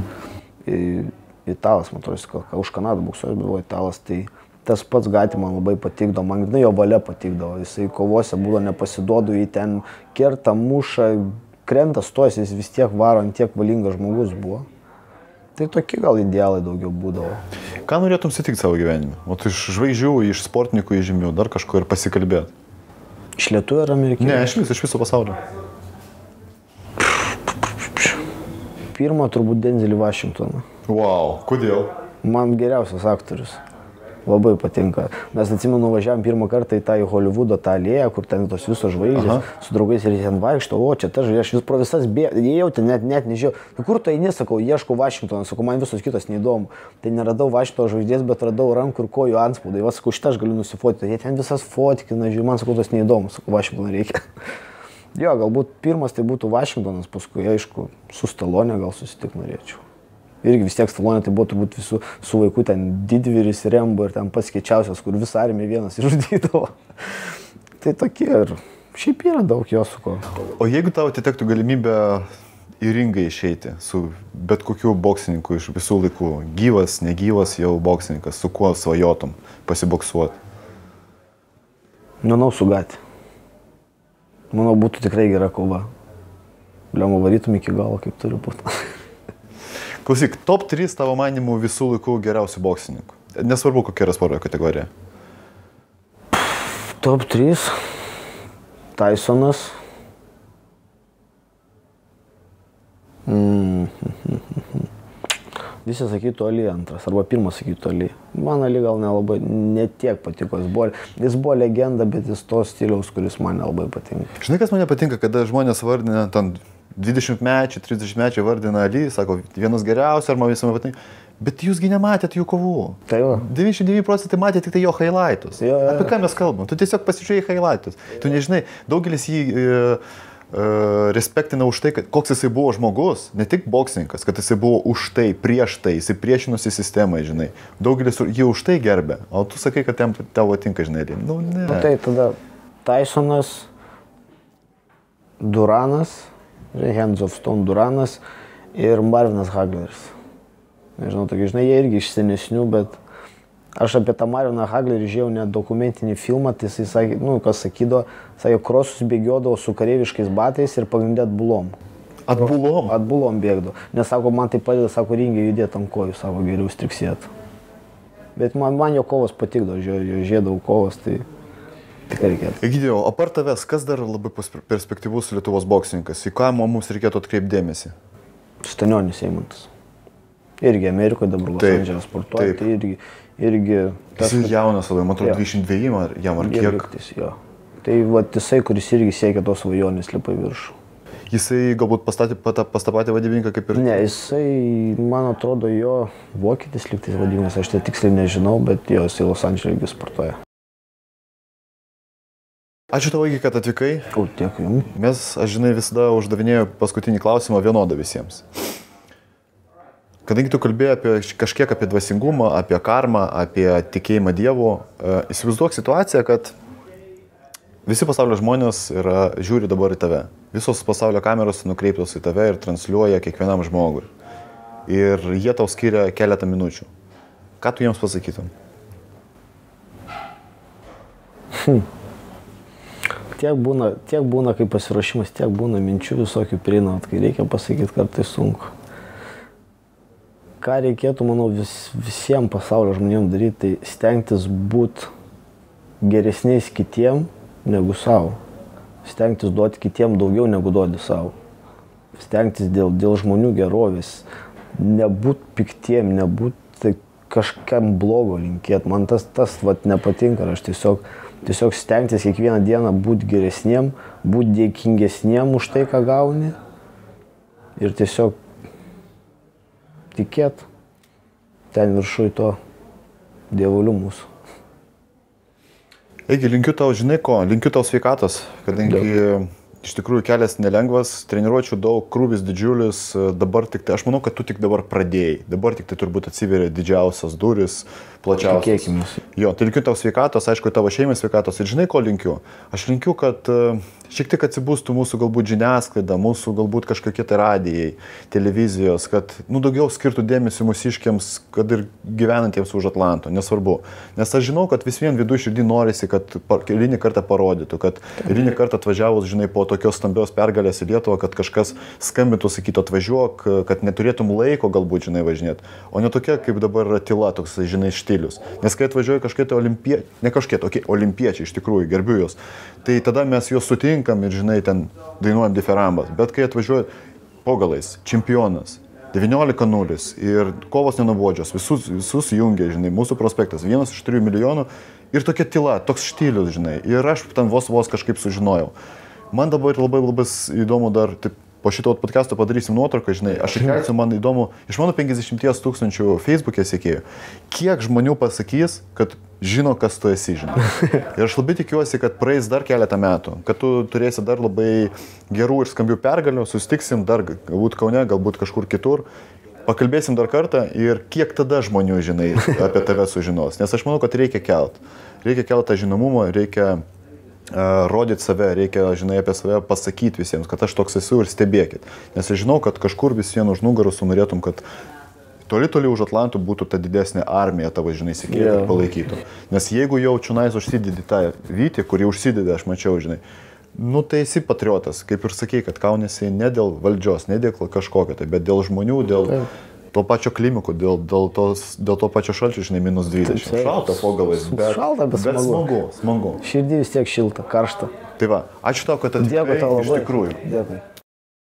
Italas, man atrodo, už Kanadą boksuoju, bet buvo italas, tai tas pats Gatė man labai patikdavo, man grinai jo valia patikdavo, jisai kovose būdavo nepasiduodu, jį ten kerta, muša, krenta, stojasi, jis vis tiek varo, ant tiek valingas žmogus buvo. Tai tokie gal idealai daugiau būdavo. Ką norėtum sutikti savo gyvenime? O tu iš žvaigždžių, iš sportininkų įžymių, dar kažko ir pasikalbėti? Iš lietuvių ar amerikiečių? Ne, iš viso pasaulio. Pirmą turbūt Denzelį Vašingtoną. Wow, kodėl? Man geriausias aktorius. Labai patinka. Mes atsimenu, važiavom pirmą kartą į tą į Holivudo tą alėją, kur ten tos visos žvaigždės su draugais ir ten vaikšto, o čia ta žvaigždė, aš vis pro visas įėjau, ten net nežinau, kur tu eini, sakau, ieškau Vašingtoną, sakau, man visos kitos neįdomu. Tai neradau Vašingtono žvaigždės, bet radau rankų ir kojų antspaudai. Va, sakau, šitą aš galiu nusifotyti, jie ten visas fotkina, žiūrėjau, man sakau, tas neįdomu, sakau, Vašingtoną reikia. Jo, galbūt pirmas tai būtų Vašingtonas, paskui, aišku, su Stallone gal susitik norėčiau. Irgi vis tiek Stallone tai buvo turbūt visų su vaikų ten didvyris, Rembo ir ten pats kiečiausias, kur visą armiją vienas išžudydavo. Tai tokie ir šiaip yra daug jo su ko. O jeigu tau atitektų galimybę į ringą išeiti su bet kokiu boksininku iš visų laikų, gyvas, negyvas jau boksininkas, su kuo svajotum pasiboksuoti? Manau, su Gatė. Manau, būtų tikrai gera kova. Bliamo varytum iki galo, kaip turi būti. Klausyk, top 3 tavo manimų visų laikų geriausių boksininkų. Nesvarbu, kokia yra sporto kategorija. Top 3. Tysonas. Visi sakytų Ali antras, arba pirmas sakytų Ali. Man Ali gal nelabai, netiek patiko. Jis buvo legenda, bet jis to stiliaus, kuris man nelabai patinka. Žinai, kas man nepatinka, kada žmonės vardina ten 20-mečiai, 30-mečiai vardina Ali, sako, vienas geriausias, ar man visame patinka. Bet jūsgi nematėt jų kovų. Tai va. 99% matė tik tai jo highlightus. Jo. Apie ką mes kalbam? Tu tiesiog pasižiūrėjai highlightus. Tu nežinai, daugelis jį respektina už tai, koks jisai buvo žmogus, ne tik boksininkas, kad jisai buvo už tai, prieš tai, jisai priešinosi sistemai, žinai. Daugelis jį už tai gerbė, o tu sakai, kad tavo tinka, žinai. Nu, ne. Nu, tai tada Tysonas, Duranas, Hands of Stone Duranas ir Marvinas Hagleris. Nežinau, tokie, žinai, jie irgi iš senesnių, bet aš apie tą Marviną Haglerį žiūrėjau net dokumentinį filmą, tai jisai sakė, nu, kas sakydavo, sakė, krosus bėgiodavo su kareiviškais batais ir pagrindė atbulom. Atbulom? Atbulom bėgdavo. Nes, sako, man tai padeda, sako, ringiai judėti ant kojų, sako, geriau striksėti. Bet man jo kovos patikdavo, žiūrėdavau kovos, tai tikrai reikėtų. Egidijau, apart tavęs, kas dar labai perspektyvus Lietuvos boksininkas? Į ką mums reikėtų atkreipti dėmesį? Stanionis Eimantas. Irgi Amerikoje dabar Los Andželes sportuoja, tai irgi... Jis jaunas, man atrodo, 22 jam ar kiek? Lygtis, jo. Tai va, jisai, kuris irgi siekia tos svajonės, lipa į viršų. Jisai galbūt pas tą patį vadybininką kaip ir... Ne, jisai, man atrodo, jo vokietis lygtis vadybininkas, aš tai tiksliai nežinau, bet jo, jisai Los Andžele irgi sportuoja. Ačiū tau, kad atvykai. O, tiek jums. Aš žinai, visada uždavinėjau paskutinį klausimą vienodą visiems. Kadangi tu kalbėjai kažkiek apie dvasingumą, apie karmą, apie tikėjimą Dievu, įsivaizduok situaciją, kad visi pasaulio žmonės žiūri dabar į tave. Visos pasaulio kameros nukreiptos į tave ir transliuoja kiekvienam žmogui. Ir jie tau skiria keletą minučių. Ką tu jiems pasakytum? Tiek būna kaip pasiruošimas, tiek būna minčių visokių prieinat, kai reikia pasakyti, kartais sunku. Ką reikėtų, manau, visiems pasaulio žmonėms daryti, tai stengtis būti geresniais kitiem negu savo. Stengtis duoti kitiem daugiau negu duodi savo. Stengtis dėl žmonių gerovės. Nebūt piktiem, nebūt kažkam blogo linkėt. Man tas nepatinka. Aš tiesiog stengtis kiekvieną dieną būti geresniem, būti dėkingesniem už tai, ką gauni. Ir tiesiog tikėt ten viršui to dievulių mūsų. Eigi, linkiu tau, žinai ko, linkiu tau sveikatos, kadangi iš tikrųjų kelias nelengvas, treniruočių daug, krūvis didžiulis, dabar tik tai, aš manau, kad tu tik dabar pradėjai, dabar tik tai turbūt atsiveria didžiausias duris, plačiausias. Tikėkimės. Jo, tai linkiu tau sveikatos, aišku, tavo šeimai sveikatos ir žinai ko linkiu? Aš linkiu, kad šiek tiek atsibūstų mūsų galbūt žiniasklaida, mūsų galbūt kažkokie tai radijai, televizijos, kad daugiau skirtų dėmesį mūsiškiams, kad ir gyvenantiems už Atlanto, nesvarbu. Nes aš žinau, kad vis vien vidų širdį norisi, kad eilinį kartą parodytų, kad eilinį kartą atvažiavus, žinai, po tokios stambios pergalės į Lietuvą, kad kažkas skambintų, sakytų atvažiuok, kad neturėtum laiko galbūt, žinai, važinėti. O ne tokia, kaip dabar yra tyla, toks, žinai, štilius. Nes kai atvažiuoja kažkokie tai olimpiečiai, iš tikrųjų, gerbiu juos, tai tada mes juos sutinkam ir, žinai, ten dainuojam diferambas. Bet kai atvažiuoja Pogalais, čempionas, 19-0 ir kovos nenubodžios, visus jungia, žinai, mūsų prospektas, 1 iš 3 milijonų ir tokia tyla, toks štilius, žinai. Ir aš ten vos kažkaip sužinojau. Man dabar labai įdomu dar, taip, po šito podcast'o padarysim nuotrauką, žinai, aš įkelsiu, man įdomu, iš mano 50 000 Facebook'e sekėjų, kiek žmonių pasakys, kad žino, kas tu esi, žinai. Ir aš labai tikiuosi, kad praeis dar keletą metų, kad tu turėsi dar labai gerų ir skambių pergalių, susitiksim dar galbūt Kaune, galbūt kažkur kitur, pakalbėsim dar kartą ir kiek tada žmonių, žinai, apie tave sužinos. Nes aš manau, kad reikia kelt tą žinomumą, reikia rodyti save, reikia, žinai, apie save pasakyti visiems, kad aš toks esu ir stebėkit. Nes aš žinau, kad kažkur vis vien už nugarų norėtum, kad toli už Atlantų būtų ta didesnė armija tavo, žinai, sekėjų ir palaikytų. Nes jeigu jau čionais užsidedi tą vytį, kurį užsidedi, aš mačiau, žinai, tai esi patriotas, kaip ir sakei, kad kauniesi ne dėl valdžios, ne dėl kažkokio, tai, bet dėl žmonių, dėl to pačio klimiko, dėl to pačio šalčio, žinai, -20. Šalta Pogalais, bet smagu. Širdį vis tiek šilta, karšta. Tai va, ačiū tau, kad atvykai, iš tikrųjų. Dėkui.